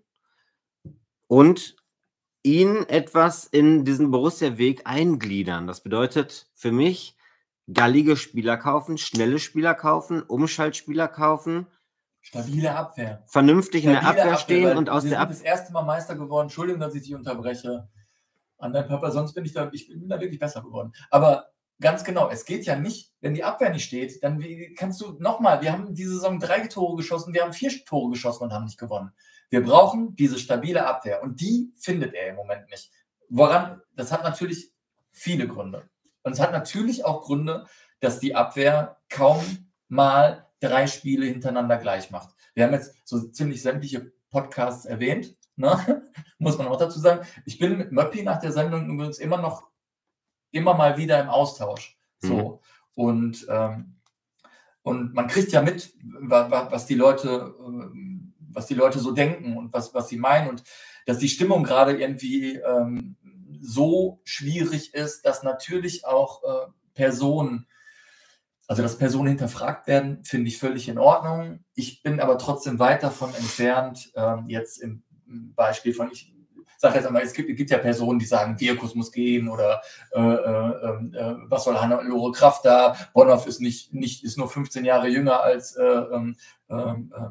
und ihn etwas in diesen Borussia-Weg eingliedern. Das bedeutet für mich, gallige Spieler kaufen, schnelle Spieler kaufen, Umschaltspieler kaufen, stabile Abwehr. Vernünftig Stabile in der Abwehr stehen weil und aus wir der sind Abwehr. das erste Mal Meister geworden. Entschuldigung, dass ich dich unterbreche. An deinem Papa, sonst bin ich da, ich bin da wirklich besser geworden. Aber ganz genau, es geht ja nicht, wenn die Abwehr nicht steht, dann wie, kannst du nochmal, wir haben diese Saison drei Tore geschossen, wir haben vier Tore geschossen und haben nicht gewonnen. Wir brauchen diese stabile Abwehr und die findet er im Moment nicht. Woran? Das hat natürlich viele Gründe. Und es hat natürlich auch Gründe, dass die Abwehr kaum mal drei Spiele hintereinander gleich macht. Wir haben jetzt so ziemlich sämtliche Podcasts erwähnt, ne? Muss man auch dazu sagen. Ich bin mit Möppi nach der Sendung übrigens immer noch, immer mal wieder im Austausch. So. Mhm. Und, ähm, und man kriegt ja mit, was die Leute, was die Leute so denken und was, was sie meinen und dass die Stimmung gerade irgendwie ähm, so schwierig ist, dass natürlich auch äh, Personen, also dass Personen hinterfragt werden, finde ich völlig in Ordnung. Ich bin aber trotzdem weit davon entfernt, ähm, jetzt im Beispiel von, ich sage jetzt einmal, es gibt, es gibt ja Personen, die sagen, Wirkus muss gehen oder äh, äh, äh, was soll Hannelore Kraft da, Bonhoff ist, nicht, nicht, ist nur fünfzehn Jahre jünger als äh, äh, äh,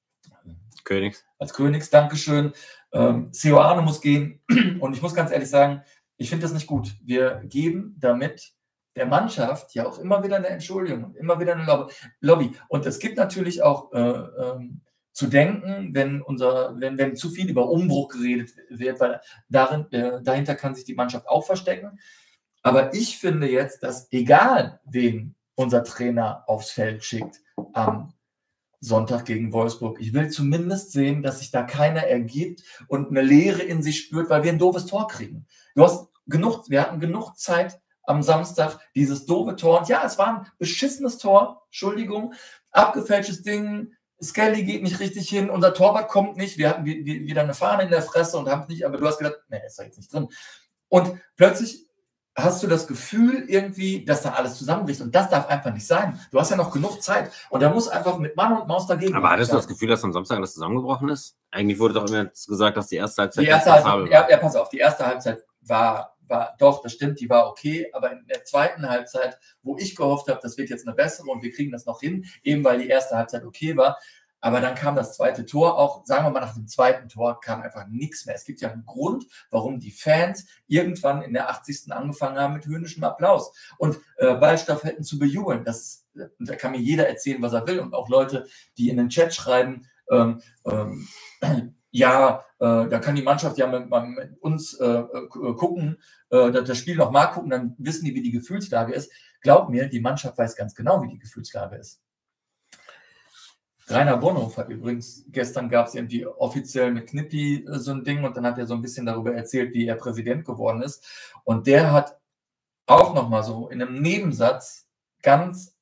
Königs. Als Königs, Dankeschön. Ähm, Seoane muss gehen und ich muss ganz ehrlich sagen, ich finde das nicht gut. Wir geben damit der Mannschaft ja auch immer wieder eine Entschuldigung, immer wieder eine Lobby. Und es gibt natürlich auch äh, ähm, zu denken, wenn, unser, wenn, wenn zu viel über Umbruch geredet wird, weil darin, äh, dahinter kann sich die Mannschaft auch verstecken. Aber ich finde jetzt, dass egal wen unser Trainer aufs Feld schickt am Sonntag gegen Wolfsburg, ich will zumindest sehen, dass sich da keiner ergibt und eine Leere in sich spürt, weil wir ein doofes Tor kriegen. Du hast genug, wir hatten genug Zeit am Samstag, dieses doofe Tor. Und ja, es war ein beschissenes Tor, Entschuldigung, abgefälschtes Ding, Skelly geht nicht richtig hin, unser Torwart kommt nicht, wir hatten wieder eine Fahne in der Fresse und haben es nicht, aber du hast gedacht, nee, ist da jetzt nicht drin. Und plötzlich hast du das Gefühl irgendwie, dass da alles zusammenbricht und das darf einfach nicht sein. Du hast ja noch genug Zeit und da muss einfach mit Mann und Maus dagegen. Aber hattest du das Gefühl, dass am Samstag alles zusammengebrochen ist? Eigentlich wurde doch immer gesagt, dass die erste Halbzeit die erste Halbzeit, ja, ja, pass auf, die erste Halbzeit war War, doch, das stimmt, die war okay, aber in der zweiten Halbzeit, wo ich gehofft habe, das wird jetzt eine bessere und wir kriegen das noch hin, eben weil die erste Halbzeit okay war, aber dann kam das zweite Tor, auch sagen wir mal nach dem zweiten Tor kam einfach nichts mehr. Es gibt ja einen Grund, warum die Fans irgendwann in der achtzigsten angefangen haben mit höhnischem Applaus und äh, Ballstaffetten zu bejubeln. Das, und da kann mir jeder erzählen, was er will und auch Leute, die in den Chat schreiben, ähm, ähm, ja, äh, da kann die Mannschaft ja mit, mit uns äh, gucken, äh, das Spiel nochmal gucken, dann wissen die, wie die Gefühlslage ist. Glaub mir, die Mannschaft weiß ganz genau, wie die Gefühlslage ist. Rainer Bonhoff hat übrigens, gestern gab es irgendwie offiziell mit Knippi äh, so ein Ding und dann hat er so ein bisschen darüber erzählt, wie er Präsident geworden ist. Und der hat auch nochmal so in einem Nebensatz ganz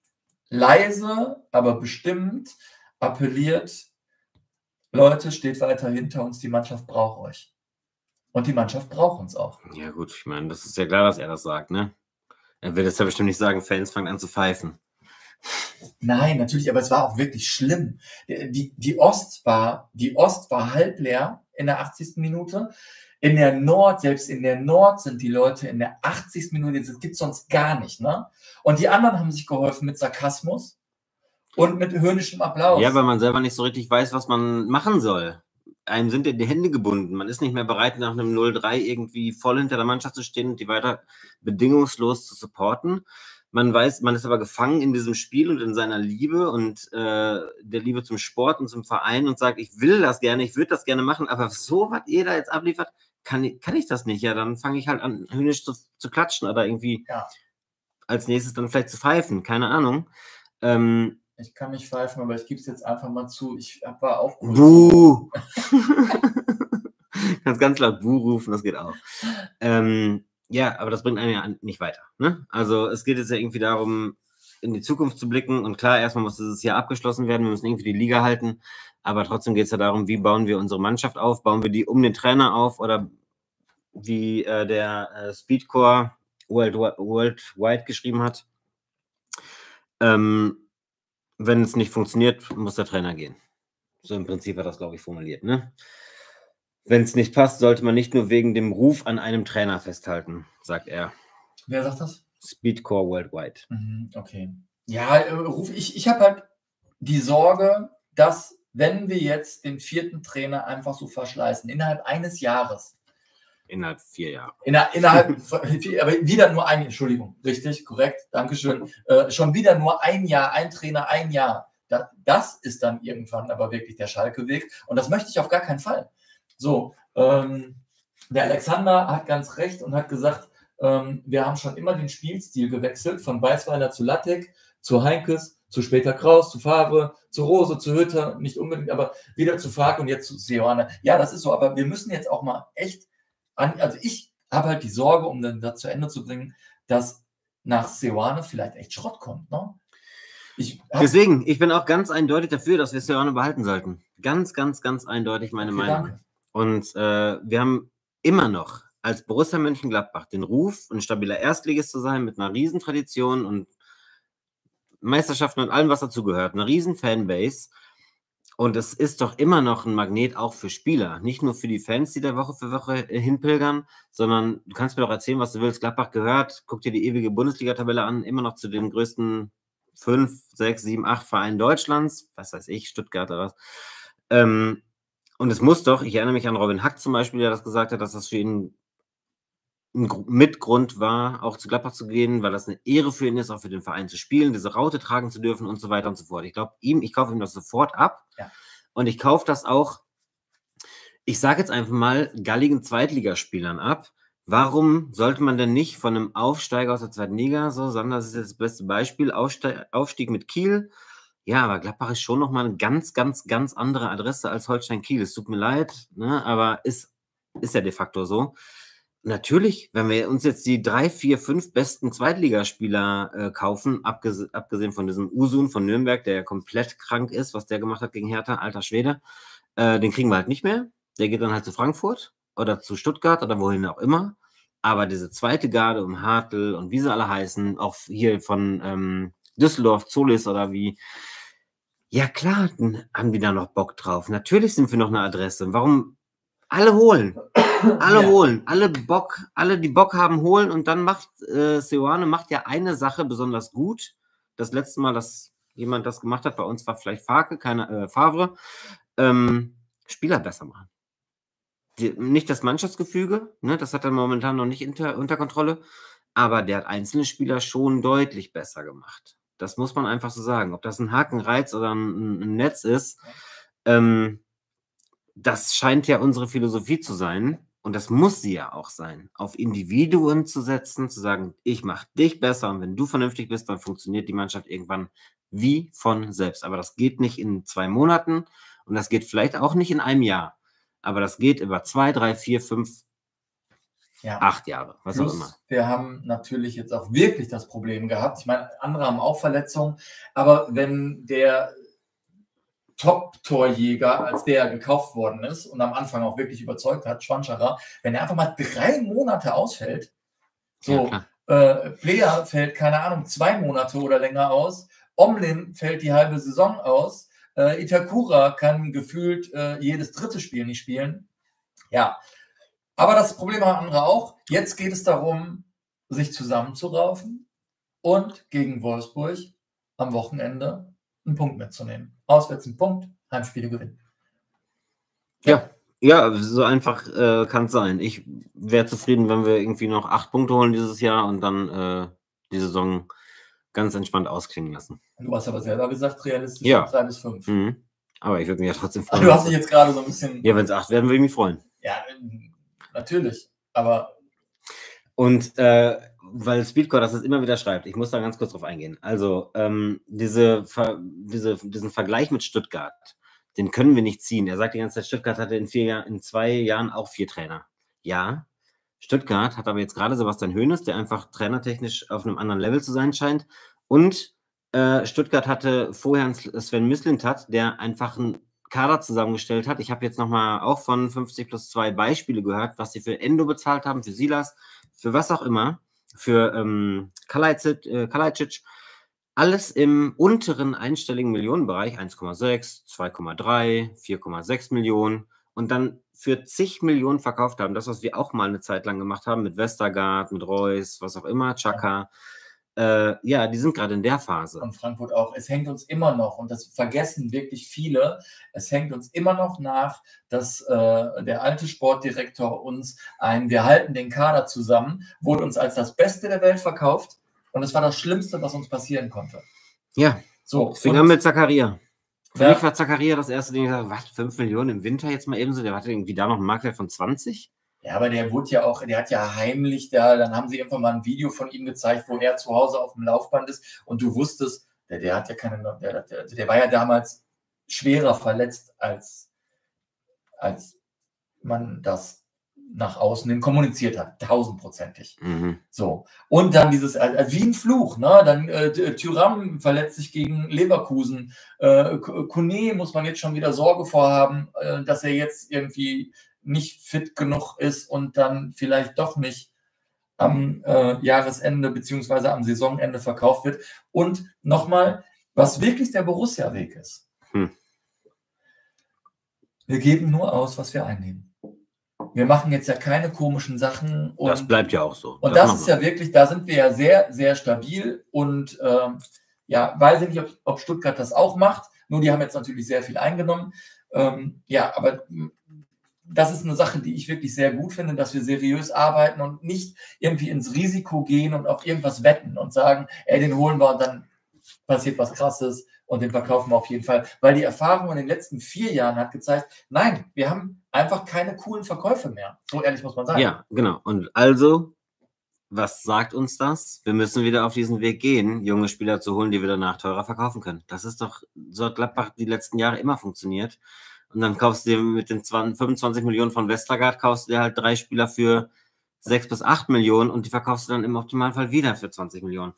leise, aber bestimmt appelliert, Leute, steht weiter hinter uns, die Mannschaft braucht euch. Und die Mannschaft braucht uns auch. Ja gut, ich meine, das ist ja klar, dass er das sagt, ne? Er will das ja bestimmt nicht sagen, Fans fangen an zu pfeifen. Nein, natürlich, aber es war auch wirklich schlimm. Die, die, Ost war, die Ost war halb leer in der achtzigsten Minute. In der Nord, selbst in der Nord sind die Leute in der achtzigsten Minute, das gibt es sonst gar nicht, ne? Und die anderen haben sich geholfen mit Sarkasmus. Und mit höhnischem Applaus. Ja, weil man selber nicht so richtig weiß, was man machen soll. Einem sind ja die Hände gebunden. Man ist nicht mehr bereit, nach einem null drei irgendwie voll hinter der Mannschaft zu stehen und die weiter bedingungslos zu supporten. Man weiß, man ist aber gefangen in diesem Spiel und in seiner Liebe und äh, der Liebe zum Sport und zum Verein und sagt, ich will das gerne, ich würde das gerne machen, aber so, was ihr da jetzt abliefert, kann ich, kann ich das nicht. Ja, dann fange ich halt an, höhnisch zu, zu klatschen oder irgendwie Ja. als nächstes dann vielleicht zu pfeifen, keine Ahnung. Ähm, Ich kann nicht pfeifen, aber ich gebe es jetzt einfach mal zu. Ich war auch kurz. Buh! Kannst ganz laut Buh rufen, das geht auch. Ähm, ja, aber das bringt einen ja nicht weiter. Ne? Also es geht jetzt ja irgendwie darum, in die Zukunft zu blicken. Und klar, erstmal muss dieses Jahr abgeschlossen werden. Wir müssen irgendwie die Liga halten. Aber trotzdem geht es ja darum, wie bauen wir unsere Mannschaft auf? Bauen wir die um den Trainer auf? Oder wie äh, der äh, Speedcore Worldwide, Worldwide geschrieben hat. Ähm, wenn es nicht funktioniert, muss der Trainer gehen. So im Prinzip hat das, glaube ich, formuliert. Ne? Wenn es nicht passt, sollte man nicht nur wegen dem Ruf an einem Trainer festhalten, sagt er. Wer sagt das? Speedcore Worldwide. Mhm, okay. Ja, äh, Ruf, ich, ich habe halt die Sorge, dass, wenn wir jetzt den vierten Trainer einfach so verschleißen, innerhalb eines Jahres. Innerhalb vier Jahre. Inner, innerhalb, aber wieder nur ein, Entschuldigung, richtig, korrekt, Dankeschön. Äh, schon wieder nur ein Jahr, ein Trainer, ein Jahr. Da, das ist dann irgendwann aber wirklich der Schalke-Weg. Und das möchte ich auf gar keinen Fall. So, ähm, der Alexander hat ganz recht und hat gesagt, ähm, wir haben schon immer den Spielstil gewechselt, von Weißweiler zu Lattek, zu Heinkes, zu später Kraus, zu Favre, zu Rose, zu Hütter, nicht unbedingt, aber wieder zu Fark und jetzt zu Seoane. Ja, das ist so, aber wir müssen jetzt auch mal echt an, also ich habe halt die Sorge, um dann das zu Ende zu bringen, dass nach Seoane vielleicht echt Schrott kommt, ne? Ich Deswegen, ich bin auch ganz eindeutig dafür, dass wir Seoane behalten sollten. Ganz, ganz, ganz eindeutig meine Okay, Meinung. danke. Und äh, wir haben immer noch als Borussia Mönchengladbach den Ruf, ein stabiler Erstligist zu sein mit einer Riesentradition und Meisterschaften und allem, was dazugehört. Eine riesen Fanbase. Und es ist doch immer noch ein Magnet auch für Spieler. Nicht nur für die Fans, die da Woche für Woche äh, hinpilgern, sondern du kannst mir doch erzählen, was du willst. Gladbach gehört, guck dir die ewige Bundesliga-Tabelle an, immer noch zu den größten fünf, sechs, sieben, acht Vereinen Deutschlands. Was weiß ich, Stuttgart oder was. Ähm, und es muss doch, ich erinnere mich an Robin Hack zum Beispiel, der das gesagt hat, dass das für ihn ein Mitgrund war, auch zu Gladbach zu gehen, weil das eine Ehre für ihn ist, auch für den Verein zu spielen, diese Raute tragen zu dürfen und so weiter und so fort. Ich glaube, ihm, ich kaufe ihm das sofort ab. Ja. Und ich kaufe das auch, ich sage jetzt einfach mal, galligen Zweitligaspielern ab. Warum sollte man denn nicht von einem Aufsteiger aus der zweiten Liga, so, Sander, das ist jetzt das beste Beispiel, Aufste- Aufstieg mit Kiel. Ja, aber Gladbach ist schon nochmal eine ganz, ganz, ganz andere Adresse als Holstein-Kiel. Es tut mir leid, ne, aber ist, ist ja de facto so. Natürlich, wenn wir uns jetzt die drei, vier, fünf besten Zweitligaspieler äh, kaufen, abges abgesehen von diesem Usun von Nürnberg, der ja komplett krank ist, was der gemacht hat gegen Hertha, alter Schwede, äh, den kriegen wir halt nicht mehr. Der geht dann halt zu Frankfurt oder zu Stuttgart oder wohin auch immer. Aber diese zweite Garde um Hartl und wie sie alle heißen, auch hier von ähm, Düsseldorf, Zolis oder wie, ja klar, dann haben die da noch Bock drauf. Natürlich sind wir noch eine Adresse. Warum? Alle holen. Alle Ja. holen. Alle Bock, alle, die Bock haben, holen. Und dann macht äh, Seoane macht ja eine Sache besonders gut. Das letzte Mal, dass jemand das gemacht hat, bei uns war vielleicht Farke, keine äh, Favre. Ähm, Spieler besser machen. Die, nicht das Mannschaftsgefüge, ne, das hat er momentan noch nicht inter, unter Kontrolle, aber der hat einzelne Spieler schon deutlich besser gemacht. Das muss man einfach so sagen. Ob das ein Hakenreiz oder ein, ein Netz ist, ähm, das scheint ja unsere Philosophie zu sein und das muss sie ja auch sein, auf Individuen zu setzen, zu sagen, ich mache dich besser und wenn du vernünftig bist, dann funktioniert die Mannschaft irgendwann wie von selbst. Aber das geht nicht in zwei Monaten und das geht vielleicht auch nicht in einem Jahr, aber das geht über zwei, drei, vier, fünf, Ja. acht Jahre, was Plus, auch immer. wir haben natürlich jetzt auch wirklich das Problem gehabt. Ich meine, andere haben auch Verletzungen, aber wenn der Top-Torjäger, als der gekauft worden ist und am Anfang auch wirklich überzeugt hat, Schwanscherer, wenn er einfach mal drei Monate ausfällt, so, Ja, äh, Player fällt, keine Ahnung, zwei Monate oder länger aus, Omlin fällt die halbe Saison aus, äh, Itakura kann gefühlt äh, jedes dritte Spiel nicht spielen. Ja, aber das Problem haben andere auch. Jetzt geht es darum, sich zusammenzuraufen und gegen Wolfsburg am Wochenende einen Punkt mitzunehmen. Auswärts einen Punkt, Heimspiele gewinnen. Ja, ja, so einfach äh, kann es sein. Ich wäre zufrieden, wenn wir irgendwie noch acht Punkte holen dieses Jahr und dann äh, die Saison ganz entspannt ausklingen lassen. Du hast aber selber gesagt, realistisch ja. drei bis fünf. Mhm. Aber ich würde mich ja trotzdem freuen. Du hast dich jetzt gerade so ein bisschen... Ja, wenn es acht werden, würde ich mich freuen. Ja, natürlich. Aber... Und äh, weil Speedcore das jetzt immer wieder schreibt, ich muss da ganz kurz drauf eingehen. Also ähm, diese, diese, diesen Vergleich mit Stuttgart, den können wir nicht ziehen. Er sagt die ganze Zeit, Stuttgart hatte in, vier Jahr, in zwei Jahren auch vier Trainer. Ja, Stuttgart hat aber jetzt gerade Sebastian Hoeneß, der einfach trainertechnisch auf einem anderen Level zu sein scheint. Und äh, Stuttgart hatte vorher einen Sven Mislintat, der einfach einen Kader zusammengestellt hat. Ich habe jetzt nochmal auch von fünfzig plus zwei Beispiele gehört, was sie für Endo bezahlt haben, für Silas, für was auch immer, für ähm, Kalajdzic, äh, Kalajdzic. Alles im unteren einstelligen Millionenbereich, eins Komma sechs, zwei Komma drei, vier Komma sechs Millionen und dann für zig Millionen verkauft haben. Das, was wir auch mal eine Zeit lang gemacht haben mit Westergaard, mit Reus, was auch immer, Chaka. Äh, ja, die sind gerade in der Phase. Und Frankfurt auch. Es hängt uns immer noch, und das vergessen wirklich viele, es hängt uns immer noch nach, dass äh, der alte Sportdirektor uns ein, wir halten den Kader zusammen, wurde uns als das Beste der Welt verkauft. Und es war das Schlimmste, was uns passieren konnte. Ja, so. Es fing an mit Zakaria. Für ja. mich war Zakaria das erste Ding, ich dachte, was, fünf Millionen im Winter jetzt mal ebenso? Der hatte irgendwie da noch einen Marktwert von zwanzig. Ja, aber der wurde ja auch, der hat ja heimlich da, dann haben sie irgendwann mal ein Video von ihm gezeigt, wo er zu Hause auf dem Laufband ist und du wusstest, der, der hat ja keine, der, der, der war ja damals schwerer verletzt, als, als man das nach außen hin kommuniziert hat, tausendprozentig. Mhm. So. Und dann dieses, äh, wie ein Fluch, ne? Dann äh, Thuram verletzt sich gegen Leverkusen. Äh, Kone muss man jetzt schon wieder Sorge vorhaben, äh, dass er jetzt irgendwie nicht fit genug ist und dann vielleicht doch nicht am äh, Jahresende beziehungsweise am Saisonende verkauft wird. Und nochmal, was wirklich der Borussia-Weg ist. Hm. Wir geben nur aus, was wir einnehmen. Wir machen jetzt ja keine komischen Sachen. Und, das bleibt ja auch so. Und das, das ist ja wirklich, da sind wir ja sehr, sehr stabil. Und ähm, ja, weiß ich nicht, ob, ob Stuttgart das auch macht. Nur die haben jetzt natürlich sehr viel eingenommen. Ähm, ja, aber das ist eine Sache, die ich wirklich sehr gut finde, dass wir seriös arbeiten und nicht irgendwie ins Risiko gehen und auf irgendwas wetten und sagen, ey, den holen wir und dann passiert was Krasses und den verkaufen wir auf jeden Fall. Weil die Erfahrung in den letzten vier Jahren hat gezeigt, nein, wir haben einfach keine coolen Verkäufe mehr. So ehrlich muss man sagen. Ja, genau. Und also, was sagt uns das? Wir müssen wieder auf diesen Weg gehen, junge Spieler zu holen, die wir danach teurer verkaufen können. Das ist doch, so hat Gladbach die letzten Jahre immer funktioniert. Und dann kaufst du dir mit den fünfundzwanzig Millionen von Westergaard, kaufst du dir halt drei Spieler für sechs bis acht Millionen und die verkaufst du dann im Optimalfall wieder für zwanzig Millionen.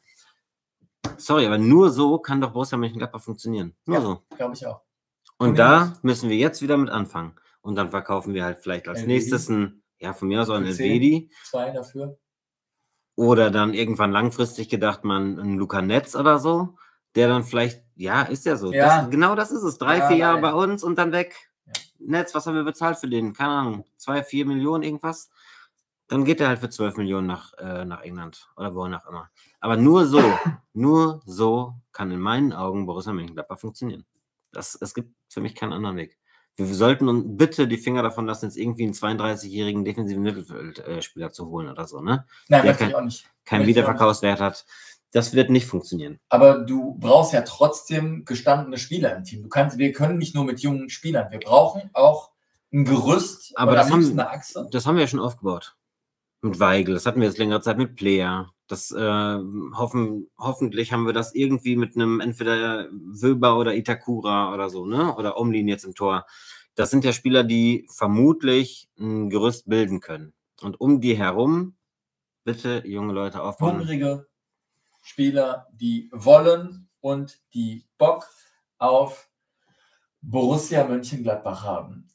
Sorry, aber nur so kann doch Borussia Mönchengladbach funktionieren. Nur ja, so. Glaube ich auch. Und, und da müssen wir jetzt wieder mit anfangen. Und dann verkaufen wir halt vielleicht als Elvedi. nächstes ein, ja, von mir aus auch ein Elvedi. Zwei dafür. Oder dann irgendwann langfristig gedacht, man ein Luca Netz oder so, der dann vielleicht, ja, ist ja so. Ja. Das, genau das ist es. Drei, ja, vier Jahre nein. bei uns und dann weg. Ja. Netz, was haben wir bezahlt für den? Keine Ahnung, zwei, vier Millionen irgendwas. Dann geht er halt für zwölf Millionen nach, äh, nach England oder wohin auch immer. Aber nur so, nur so kann in meinen Augen Borussia Mönchengladbach funktionieren. Das, es gibt für mich keinen anderen Weg. Wir sollten uns bitte die Finger davon lassen, jetzt irgendwie einen zweiunddreißigjährigen defensiven Mittelfeldspieler zu holen oder so, ne? Nein, der möchte kein, ich auch nicht. keinen Wiederverkaufswert hat. Das wird nicht funktionieren. Aber du brauchst ja trotzdem gestandene Spieler im Team. Du kannst, wir können nicht nur mit jungen Spielern. Wir brauchen auch ein Gerüst aber oder das haben, eine Achse. Das haben wir ja schon aufgebaut. Mit Weigl, das hatten wir jetzt längere Zeit mit Player. Das äh, hoffen, hoffentlich haben wir das irgendwie mit einem entweder Wöber oder Itakura oder so, ne? Oder Omlin jetzt im Tor. Das sind ja Spieler, die vermutlich ein Gerüst bilden können. Und um die herum, bitte junge Leute aufbauen. Hungrige Spieler, die wollen und die Bock auf Borussia Mönchengladbach haben.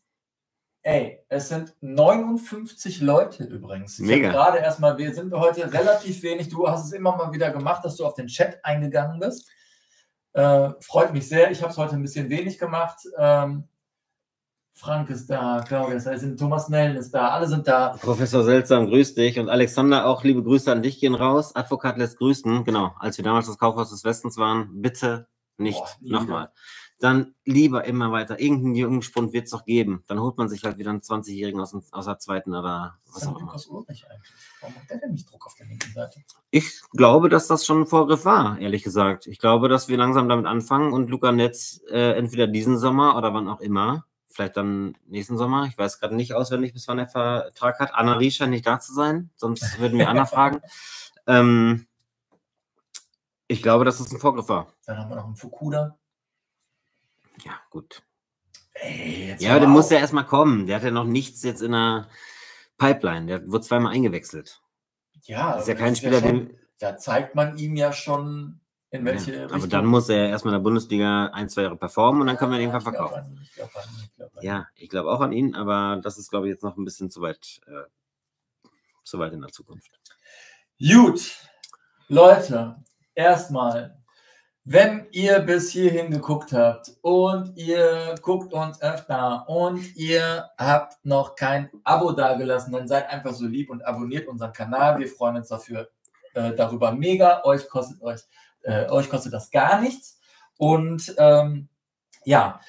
Ey, es sind neunundfünfzig Leute übrigens. Ich Mega. Gerade erstmal, wir sind heute relativ wenig. Du hast es immer mal wieder gemacht, dass du auf den Chat eingegangen bist. Äh, freut mich sehr. Ich habe es heute ein bisschen wenig gemacht. Ähm, Frank ist da, Claudia ist da, sind Thomas Nellen ist da, alle sind da. Professor Seltsam, grüß dich. Und Alexander, auch liebe Grüße an dich gehen raus. Advokat lässt grüßen. Genau, als wir damals das Kaufhaus des Westens waren, bitte nicht nochmal. Dann lieber immer weiter. Irgendeinen jungen Spund wird es doch geben. Dann holt man sich halt wieder einen zwanzigjährigen aus, aus der zweiten oder was auch immer. Lukas Ulrich eigentlich. Warum hat der denn nicht Druck auf der linken Seite? Ich glaube, dass das schon ein Vorgriff war, ehrlich gesagt. Ich glaube, dass wir langsam damit anfangen und Luca Netz äh, entweder diesen Sommer oder wann auch immer, vielleicht dann nächsten Sommer, ich weiß gerade nicht auswendig, bis wann er Vertrag hat. Anna Ries scheint nicht da zu sein, sonst würden wir Anna fragen. Ähm, ich glaube, dass das ein Vorgriff war. Dann haben wir noch einen Fukuda. Ja, gut. Ey, jetzt ja, aber der muss ja erstmal kommen. Der hat ja noch nichts jetzt in der Pipeline. Der wird zweimal eingewechselt. Ja, das ist ja kein Spieler, ja schon, den. Da zeigt man ihm ja schon, in welche ja, Richtung. Aber dann muss er erstmal in der Bundesliga ein, zwei Jahre performen und dann können wir den verkaufen. Ich glaube an ihn. Ich glaub an ihn. Ja, ich glaube auch an ihn, aber das ist, glaube ich, jetzt noch ein bisschen zu weit, äh, zu weit in der Zukunft. Gut, Leute, erstmal, wenn ihr bis hierhin geguckt habt und ihr guckt uns öfter und ihr habt noch kein Abo dagelassen, dann seid einfach so lieb und abonniert unseren Kanal. Wir freuen uns dafür äh, darüber mega. Euch kostet euch, äh, euch kostet das gar nichts. Und ähm, ja,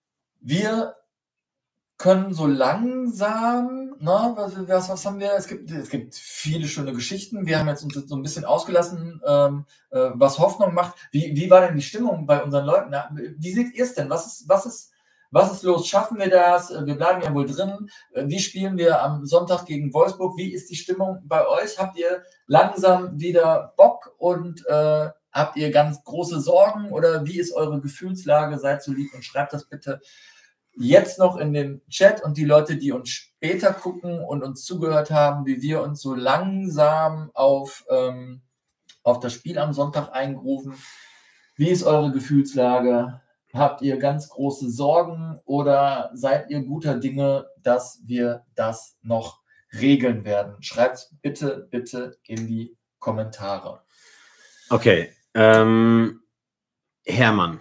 wir können so langsam, ne, was, was, was haben wir? Es gibt, es gibt viele schöne Geschichten. Wir haben jetzt uns so ein bisschen ausgelassen, ähm, äh, was Hoffnung macht. Wie, wie war denn die Stimmung bei unseren Leuten? Na, wie seht ihr es denn? Was ist, was ist, was ist los? Schaffen wir das? Wir bleiben ja wohl drin. Wie spielen wir am Sonntag gegen Wolfsburg? Wie ist die Stimmung bei euch? Habt ihr langsam wieder Bock und äh, habt ihr ganz große Sorgen? Oder wie ist eure Gefühlslage? Seid so lieb und schreibt das bitte jetzt noch in den Chat, und die Leute, die uns später gucken und uns zugehört haben, wie wir uns so langsam auf, ähm, auf das Spiel am Sonntag eingerufen. Wie ist eure Gefühlslage? Habt ihr ganz große Sorgen oder seid ihr guter Dinge, dass wir das noch regeln werden? Schreibt bitte, bitte in die Kommentare. Okay, ähm, Hermann.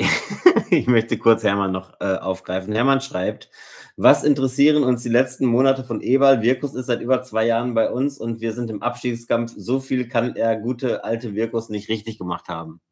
Ich möchte kurz Hermann noch äh, aufgreifen. Hermann schreibt, was interessieren uns die letzten Monate von Eberl? Wirkus ist seit über zwei Jahren bei uns und wir sind im Abstiegskampf. So viel kann er gute alte Wirkus nicht richtig gemacht haben.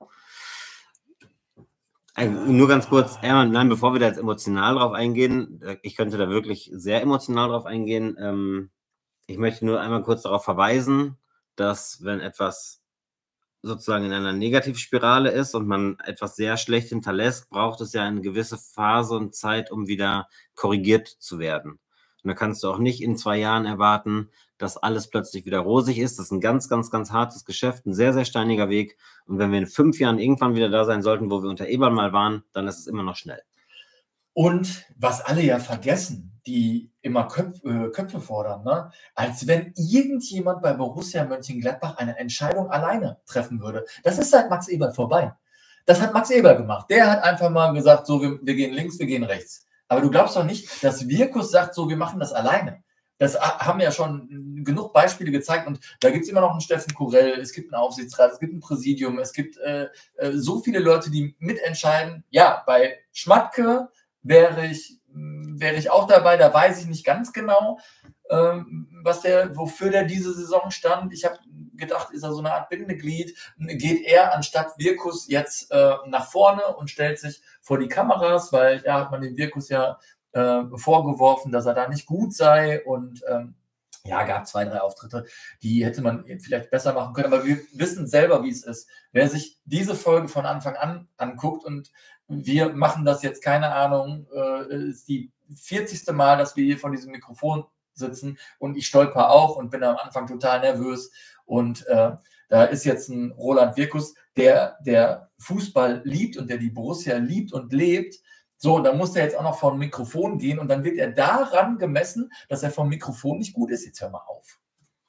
Also, nur ganz kurz, Hermann, nein, bevor wir da jetzt emotional drauf eingehen, ich könnte da wirklich sehr emotional drauf eingehen. Ähm, ich möchte nur einmal kurz darauf verweisen, dass wenn etwas sozusagen in einer Negativspirale ist und man etwas sehr schlecht hinterlässt, braucht es ja eine gewisse Phase und Zeit, um wieder korrigiert zu werden. Und da kannst du auch nicht in zwei Jahren erwarten, dass alles plötzlich wieder rosig ist. Das ist ein ganz, ganz, ganz hartes Geschäft, ein sehr, sehr steiniger Weg. Und wenn wir in fünf Jahren irgendwann wieder da sein sollten, wo wir unter Eberl mal waren, dann ist es immer noch schnell. Und was alle ja vergessen, die immer Köpf, äh, Köpfe fordern, ne? Als wenn irgendjemand bei Borussia Mönchengladbach eine Entscheidung alleine treffen würde. Das ist seit Max Eberl vorbei. Das hat Max Eberl gemacht. Der hat einfach mal gesagt, so, wir, wir gehen links, wir gehen rechts. Aber du glaubst doch nicht, dass Wirkus sagt, so, wir machen das alleine. Das haben ja schon genug Beispiele gezeigt und da gibt es immer noch einen Steffen Kurell, es gibt einen Aufsichtsrat, es gibt ein Präsidium, es gibt äh, so viele Leute, die mitentscheiden. Ja, bei Schmatke wäre ich, wäre ich auch dabei, da weiß ich nicht ganz genau, ähm, was der, wofür der diese Saison stand. Ich habe gedacht, ist er so eine Art Bindeglied, geht er anstatt Wirkus jetzt äh, nach vorne und stellt sich vor die Kameras, weil da hat man den Wirkus ja äh, vorgeworfen, dass er da nicht gut sei und ähm, ja, gab zwei, drei Auftritte, die hätte man vielleicht besser machen können, aber wir wissen selber, wie es ist. Wer sich diese Folge von Anfang an anguckt und wir machen das jetzt, keine Ahnung, äh, ist die vierzigste Mal, dass wir hier vor diesem Mikrofon sitzen und ich stolper auch und bin am Anfang total nervös und äh, da ist jetzt ein Roland Wirkus, der, der Fußball liebt und der die Borussia liebt und lebt. So, und dann muss er jetzt auch noch vor ein Mikrofon gehen und dann wird er daran gemessen, dass er vom Mikrofon nicht gut ist. Jetzt hör mal auf.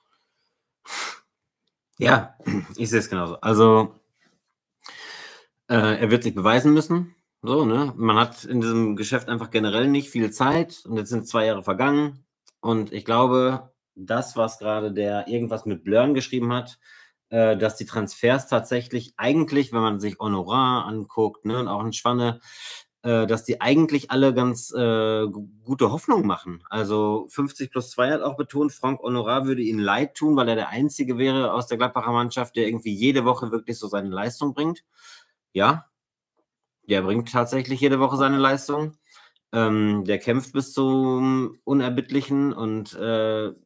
Ja, ich sehe es genauso. Also, äh, er wird sich beweisen müssen. So, ne? Man hat in diesem Geschäft einfach generell nicht viel Zeit und jetzt sind zwei Jahre vergangen. Und ich glaube, das, was gerade der irgendwas mit Blurn geschrieben hat, äh, dass die Transfers tatsächlich eigentlich, wenn man sich Honorar anguckt, ne, und auch ein Schwanne, äh, dass die eigentlich alle ganz äh, gute Hoffnung machen. Also fünfzig plus zwei hat auch betont, Franck Honorar würde ihnen leid tun, weil er der Einzige wäre aus der Gladbacher Mannschaft, der irgendwie jede Woche wirklich so seine Leistung bringt. Ja, der bringt tatsächlich jede Woche seine Leistung. Ähm, der kämpft bis zum Unerbittlichen und äh,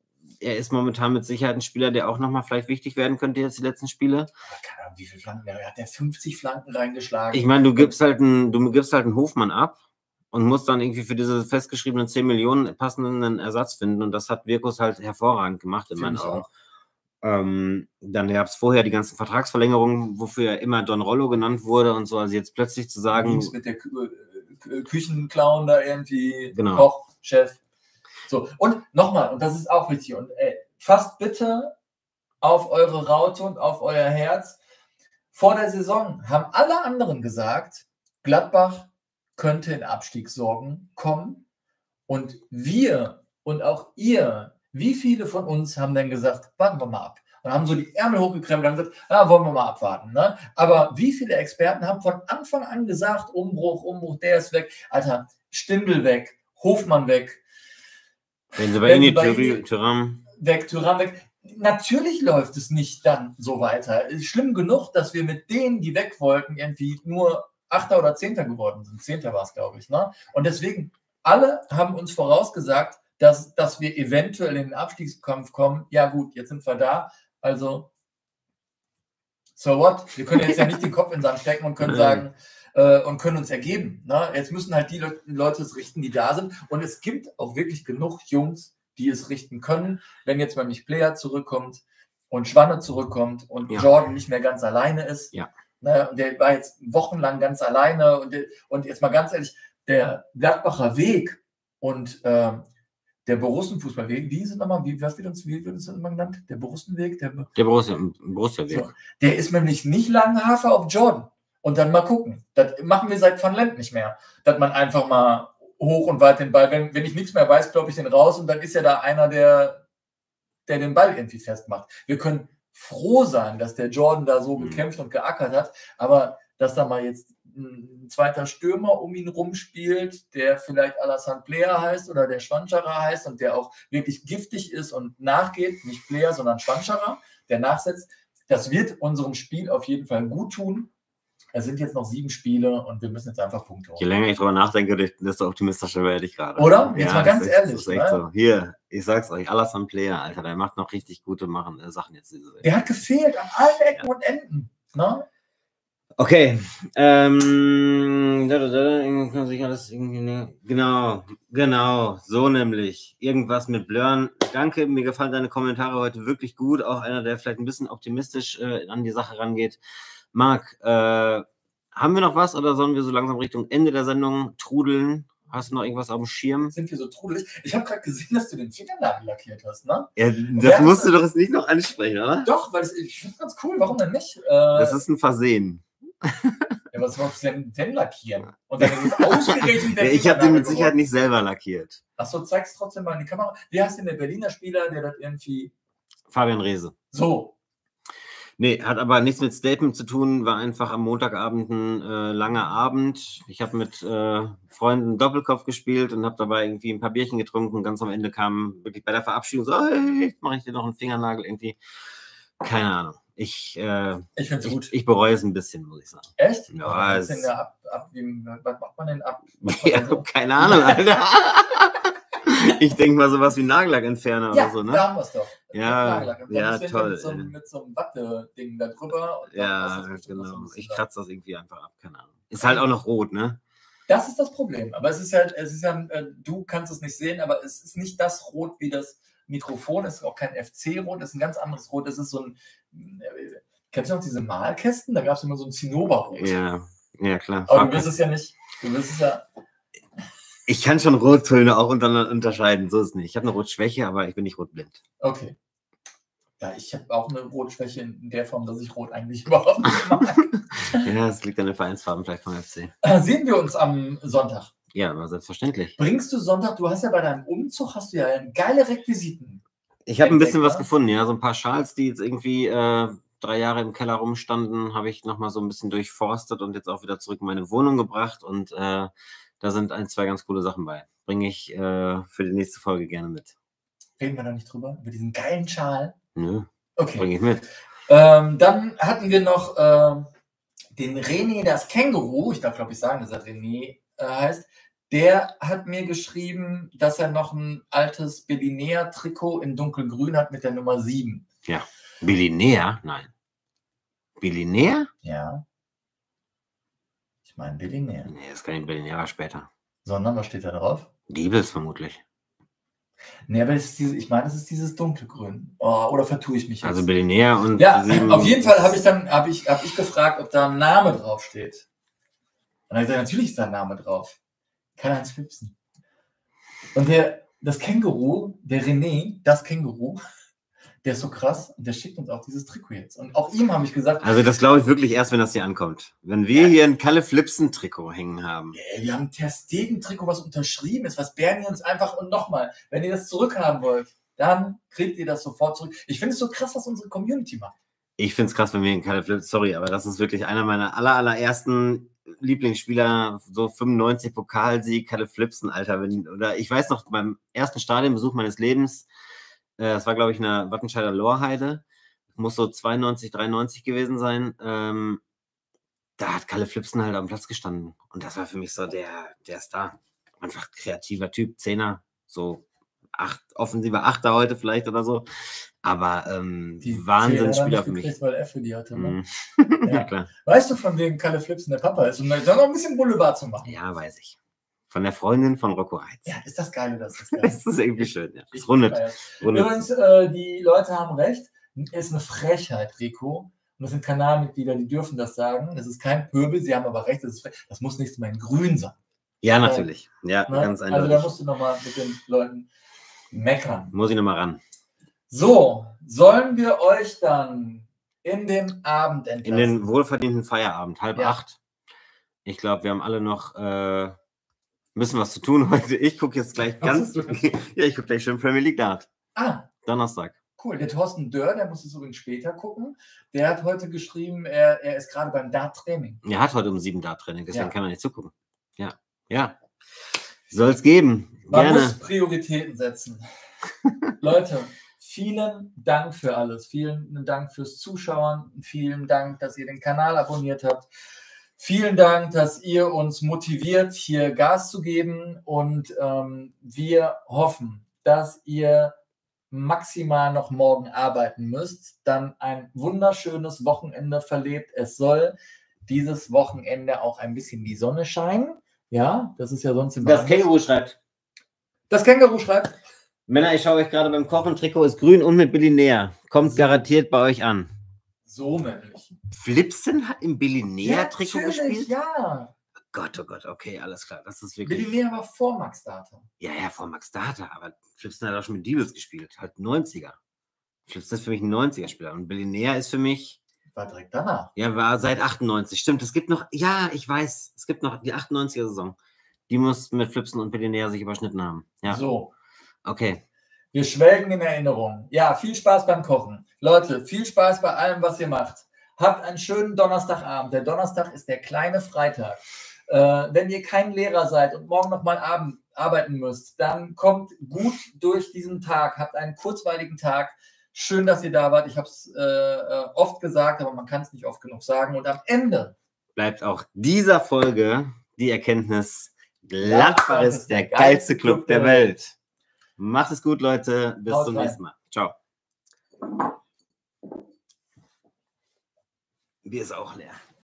er ist momentan mit Sicherheit ein Spieler, der auch nochmal vielleicht wichtig werden könnte jetzt die letzten Spiele. Keine Ahnung, wie viele Flanken, er hat ja fünfzig Flanken reingeschlagen. Ich meine, du gibst halt einen, du gibst halt einen Hofmann ab und musst dann irgendwie für diese festgeschriebenen zehn Millionen passenden Ersatz finden. Und das hat Wirkus halt hervorragend gemacht in meinen Augen. Ähm, dann gab es vorher die ganzen Vertragsverlängerungen, wofür er immer Don Rollo genannt wurde und so. Also jetzt plötzlich zu sagen... Mit der Kü Küchenclown da irgendwie, genau. Koch, Chef. So, und nochmal, und das ist auch wichtig, und ey, fasst bitte auf eure Raute und auf euer Herz. Vor der Saison haben alle anderen gesagt, Gladbach könnte in Abstiegssorgen kommen. Und wir und auch ihr, wie viele von uns haben dann gesagt, warten wir mal ab. Und haben so die Ärmel hochgekrempelt und gesagt, ja, wollen wir mal abwarten. Ne? Aber wie viele Experten haben von Anfang an gesagt, Umbruch, Umbruch, der ist weg. Alter, Stindl weg, Hofmann weg. Wenn sie bei Ihnen Thuram weg, Thuram weg. Natürlich läuft es nicht dann so weiter. Es ist schlimm genug, dass wir mit denen, die weg wollten, irgendwie nur Achter oder Zehnter geworden sind. Zehnter war es, glaube ich. Ne? Und deswegen, alle haben uns vorausgesagt, dass, dass wir eventuell in den Abstiegskampf kommen. Ja gut, jetzt sind wir da. Also, so what? Wir können jetzt ja nicht den Kopf in den Sand stecken und können sagen, äh, und können uns ergeben. Ne? Jetzt müssen halt die Le Leute es richten, die da sind. Und es gibt auch wirklich genug Jungs, die es richten können. Wenn jetzt nämlich Player zurückkommt und Schwanne zurückkommt und ja. Jordan nicht mehr ganz alleine ist. Ja. Ne? Und der war jetzt wochenlang ganz alleine. Und, und jetzt mal ganz ehrlich, der Gladbacher Weg und äh, der Borussenfußballweg, wie ist es nochmal, wie, was wird uns, wie wird uns das immer genannt? Der Borussenweg? Der, der Borussia, Borussia-Weg. So, der ist nämlich nicht Langenhafer auf Jordan. Und dann mal gucken. Das machen wir seit Van Lent nicht mehr. Dass man einfach mal hoch und weit den Ball, wenn, wenn ich nichts mehr weiß, glaube ich den raus und dann ist ja da einer, der, der den Ball irgendwie festmacht. Wir können froh sein, dass der Jordan da so gekämpft und geackert hat, aber dass da mal jetzt ein zweiter Stürmer um ihn rumspielt, der vielleicht Alassane Player heißt oder der Schwanscherer heißt und der auch wirklich giftig ist und nachgeht, nicht Player, sondern Schwanscherer, der nachsetzt, das wird unserem Spiel auf jeden Fall gut tun. Es sind jetzt noch sieben Spiele und wir müssen jetzt einfach Punkte holen. Je länger ich drüber nachdenke, desto optimistischer werde ich gerade. Oder? Jetzt ja, mal ganz echt, ehrlich. Das ist echt ne? so. Hier, ich sag's euch, Alassane Player, Alter, der macht noch richtig gute machen, äh, Sachen jetzt. Diese der hat gefehlt an allen Ecken ja. und Enden. Ne? Okay. Ähm, da, da, da, kann sich alles irgendwie, genau, genau, so nämlich. Irgendwas mit Blurren. Danke, mir gefallen deine Kommentare heute wirklich gut. Auch einer, der vielleicht ein bisschen optimistisch äh, an die Sache rangeht. Marc, äh, haben wir noch was oder sollen wir so langsam Richtung Ende der Sendung trudeln? Hast du noch irgendwas auf dem Schirm? Sind wir so trudelig? Ich habe gerade gesehen, dass du den Fingernagel lackiert hast, ne? Ja, das musst du doch jetzt nicht noch ansprechen, oder? Doch, weil es, ich finde es ganz cool. Warum denn nicht? Äh, das ist ein Versehen. Ja, was wolltest du denn, denn lackieren? Und dann ist es ausgerechnet der ja, ich habe den mit Sicherheit nicht selber lackiert. Achso, zeig's trotzdem mal in die Kamera. Wie heißt denn der Berliner Spieler, der das irgendwie... Fabian Reese. So. Nee, hat aber nichts mit Statement zu tun, war einfach am Montagabend ein äh, langer Abend. Ich habe mit äh, Freunden Doppelkopf gespielt und habe dabei irgendwie ein paar Bierchen getrunken. Ganz am Ende kam wirklich bei der Verabschiedung so, hey, mache ich dir noch einen Fingernagel irgendwie. Keine Ahnung. Ich, äh, ich finde es gut. Ich, ich bereue es ein bisschen, muss ich sagen. Echt? Ja, was, denn ab, ab, wie, was macht man denn ab? Ja, so? Keine Ahnung, Alter. Ich denke mal sowas wie Nagellackentferner ja, oder so, ne? Ja, haben wir es doch. Ja, ja, toll. Mit so, einem, mit so einem Watte-Ding da drüber. Und ja, genau. Ich kratze das irgendwie einfach ab, keine Ahnung. Ist halt auch noch rot, ne? Das ist das Problem. Aber es ist halt, es ist ja, du kannst es nicht sehen, aber es ist nicht das Rot wie das Mikrofon. Es ist auch kein F C-Rot, es ist ein ganz anderes Rot. Es ist so ein, kennst du noch diese Malkästen? Da gab es immer so ein Zinnoberrot. Ja, ja, klar. Aber du wirst es ja nicht, du wirst es ja... Ich kann schon Rottöne auch unterscheiden, so ist es nicht. Ich habe eine Rotschwäche, aber ich bin nicht rotblind. Okay. Ja, ich habe auch eine Rotschwäche in der Form, dass ich Rot eigentlich überhaupt nicht mag. Ja, das liegt an den Vereinsfarben vielleicht vom F C. Äh, sehen wir uns am Sonntag? Ja, aber selbstverständlich. Bringst du Sonntag, du hast ja bei deinem Umzug, hast du ja geile Requisiten. Ich habe ein bisschen was gefunden, ja, so ein paar Schals, die jetzt irgendwie äh, drei Jahre im Keller rumstanden, habe ich nochmal so ein bisschen durchforstet und jetzt auch wieder zurück in meine Wohnung gebracht und äh, da sind ein, zwei ganz coole Sachen bei. Bringe ich äh, für die nächste Folge gerne mit. Reden wir da nicht drüber? Über diesen geilen Schal? Nö. Okay. Bringe ich mit. Ähm, dann hatten wir noch äh, den René, das Känguru. Ich darf, glaube ich, sagen, dass er René äh, heißt. Der hat mir geschrieben, dass er noch ein altes Belinea-Trikot in dunkelgrün hat mit der Nummer sieben. Ja. Belinea? Nein. Belinea? Ja. Ich meine Belinea. Nee, das kann nicht Belinea, war später. Sondern, was steht da drauf? Diebels vermutlich. Nee, aber es ist diese, ich meine, es ist dieses dunkelgrün. Oh, oder vertue ich mich jetzt? Also Belinea und... Ja, auf jeden Fall habe ich dann hab ich, hab ich gefragt, ob da ein Name drauf steht. Und dann hat er gesagt, natürlich ist da ein Name drauf. Karl-Heinz Flipsen. Und der, das Känguru, der René, das Känguru, der ist so krass und der schickt uns auch dieses Trikot jetzt. Und auch ihm habe ich gesagt... Also das glaube ich wirklich erst, wenn das hier ankommt. Wenn wir ja. hier ein Kalle Flipsen-Trikot hängen haben. Ja, wir haben ein Ter Stegen-Trikot, was unterschrieben ist, was Bernie uns einfach... Und nochmal, wenn ihr das zurückhaben wollt, dann kriegt ihr das sofort zurück. Ich finde es so krass, was unsere Community macht. Ich finde es krass, wenn wir einen Kalle Flipsen... Sorry, aber das ist wirklich einer meiner aller, allerersten Lieblingsspieler, so fünfundneunzig Pokalsieg, Kalle Flipsen, Alter. Wenn, oder ich weiß noch, beim ersten Stadionbesuch meines Lebens, äh, das war, glaube ich, in der Wattenscheider Lorheide, muss so zweiundneunzig, dreiundneunzig gewesen sein, ähm, da hat Kalle Flipsen halt am Platz gestanden. Und das war für mich so der, der Star. Einfach kreativer Typ, Zehner, so acht, offensiver Achter heute vielleicht oder so. Aber ähm, die Wahnsinnsspieler für mich. Gekriegt, weil er für die hatte, ne? Mm. Ja. Ja, klar. Weißt du, von wem Kalle Flipsen der Papa ist? Und dann noch ein bisschen Boulevard zu machen. Ja, weiß ich. Von der Freundin von Rocco Reitz. Ja, ist das geil, das ist geil. Das ist irgendwie schön, ja. Das rundet. rundet. Übrigens, äh, die Leute haben recht. Ist eine Frechheit, Rico. Und das sind Kanalmitglieder, die dürfen das sagen. Das ist kein Pöbel, sie haben aber recht. Das, ist, das muss nächstes Mal in grün sein. Ja, natürlich. Ja, ne? ganz eindeutig. Also da musst du nochmal mit den Leuten meckern. Muss ich nochmal ran. So, sollen wir euch dann in den Abend entlassen? In den wohlverdienten Feierabend, halb ja. acht. Ich glaube, wir haben alle noch äh, müssen was zu tun heute. Ich gucke jetzt gleich ganz... Ja, ich gucke gleich schon Premier League Dart. Ah. Donnerstag. Cool. Der Thorsten Dörr, der muss es übrigens später gucken. Der hat heute geschrieben, er, er ist gerade beim Dart-Training. Er hat heute um sieben Dart-Training, deswegen ja. kann er nicht zugucken. Ja, ja. Soll es geben. Man Gerne. muss Prioritäten setzen. Leute, vielen Dank für alles. Vielen Dank fürs Zuschauen. Vielen Dank, dass ihr den Kanal abonniert habt. Vielen Dank, dass ihr uns motiviert, hier Gas zu geben. Und ähm, wir hoffen, dass ihr maximal noch morgen arbeiten müsst, dann ein wunderschönes Wochenende verlebt. Es soll dieses Wochenende auch ein bisschen die Sonne scheinen. Ja, das ist ja sonst immer... Das Känguru schreibt. Das Känguru schreibt. Männer, ich schaue euch gerade beim Kochen. Trikot ist grün und mit Belinea. Kommt garantiert bei euch an. So männlich. Flipsen hat im Belinea-Trikot ja, gespielt? Ja. Gott, oh Gott, okay, alles klar. Das ist wirklich... Belinea war vor Max Data. Ja, ja, vor Max Data, aber Flipsen hat auch schon mit Diebels gespielt. Halt neunziger. Flipsen ist für mich ein neunziger-Spieler. Und Belinea ist für mich... War direkt danach. Ja, war seit achtundneunzig. Stimmt, es gibt noch... Ja, ich weiß. Es gibt noch die achtundneunziger-Saison. Die muss mit Flipsen und Belinea sich überschnitten haben. Ja. So. Okay. Wir schwelgen in Erinnerung. Ja, viel Spaß beim Kochen. Leute, viel Spaß bei allem, was ihr macht. Habt einen schönen Donnerstagabend. Der Donnerstag ist der kleine Freitag. Äh, wenn ihr kein Lehrer seid und morgen nochmal arbeiten müsst, dann kommt gut durch diesen Tag. Habt einen kurzweiligen Tag. Schön, dass ihr da wart. Ich habe es äh, oft gesagt, aber man kann es nicht oft genug sagen. Und am Ende bleibt auch dieser Folge die Erkenntnis, Gladbach ist der geilste Club der Welt. Macht es gut, Leute. Bis zum nächsten Mal. Ciao. Bier ist auch leer.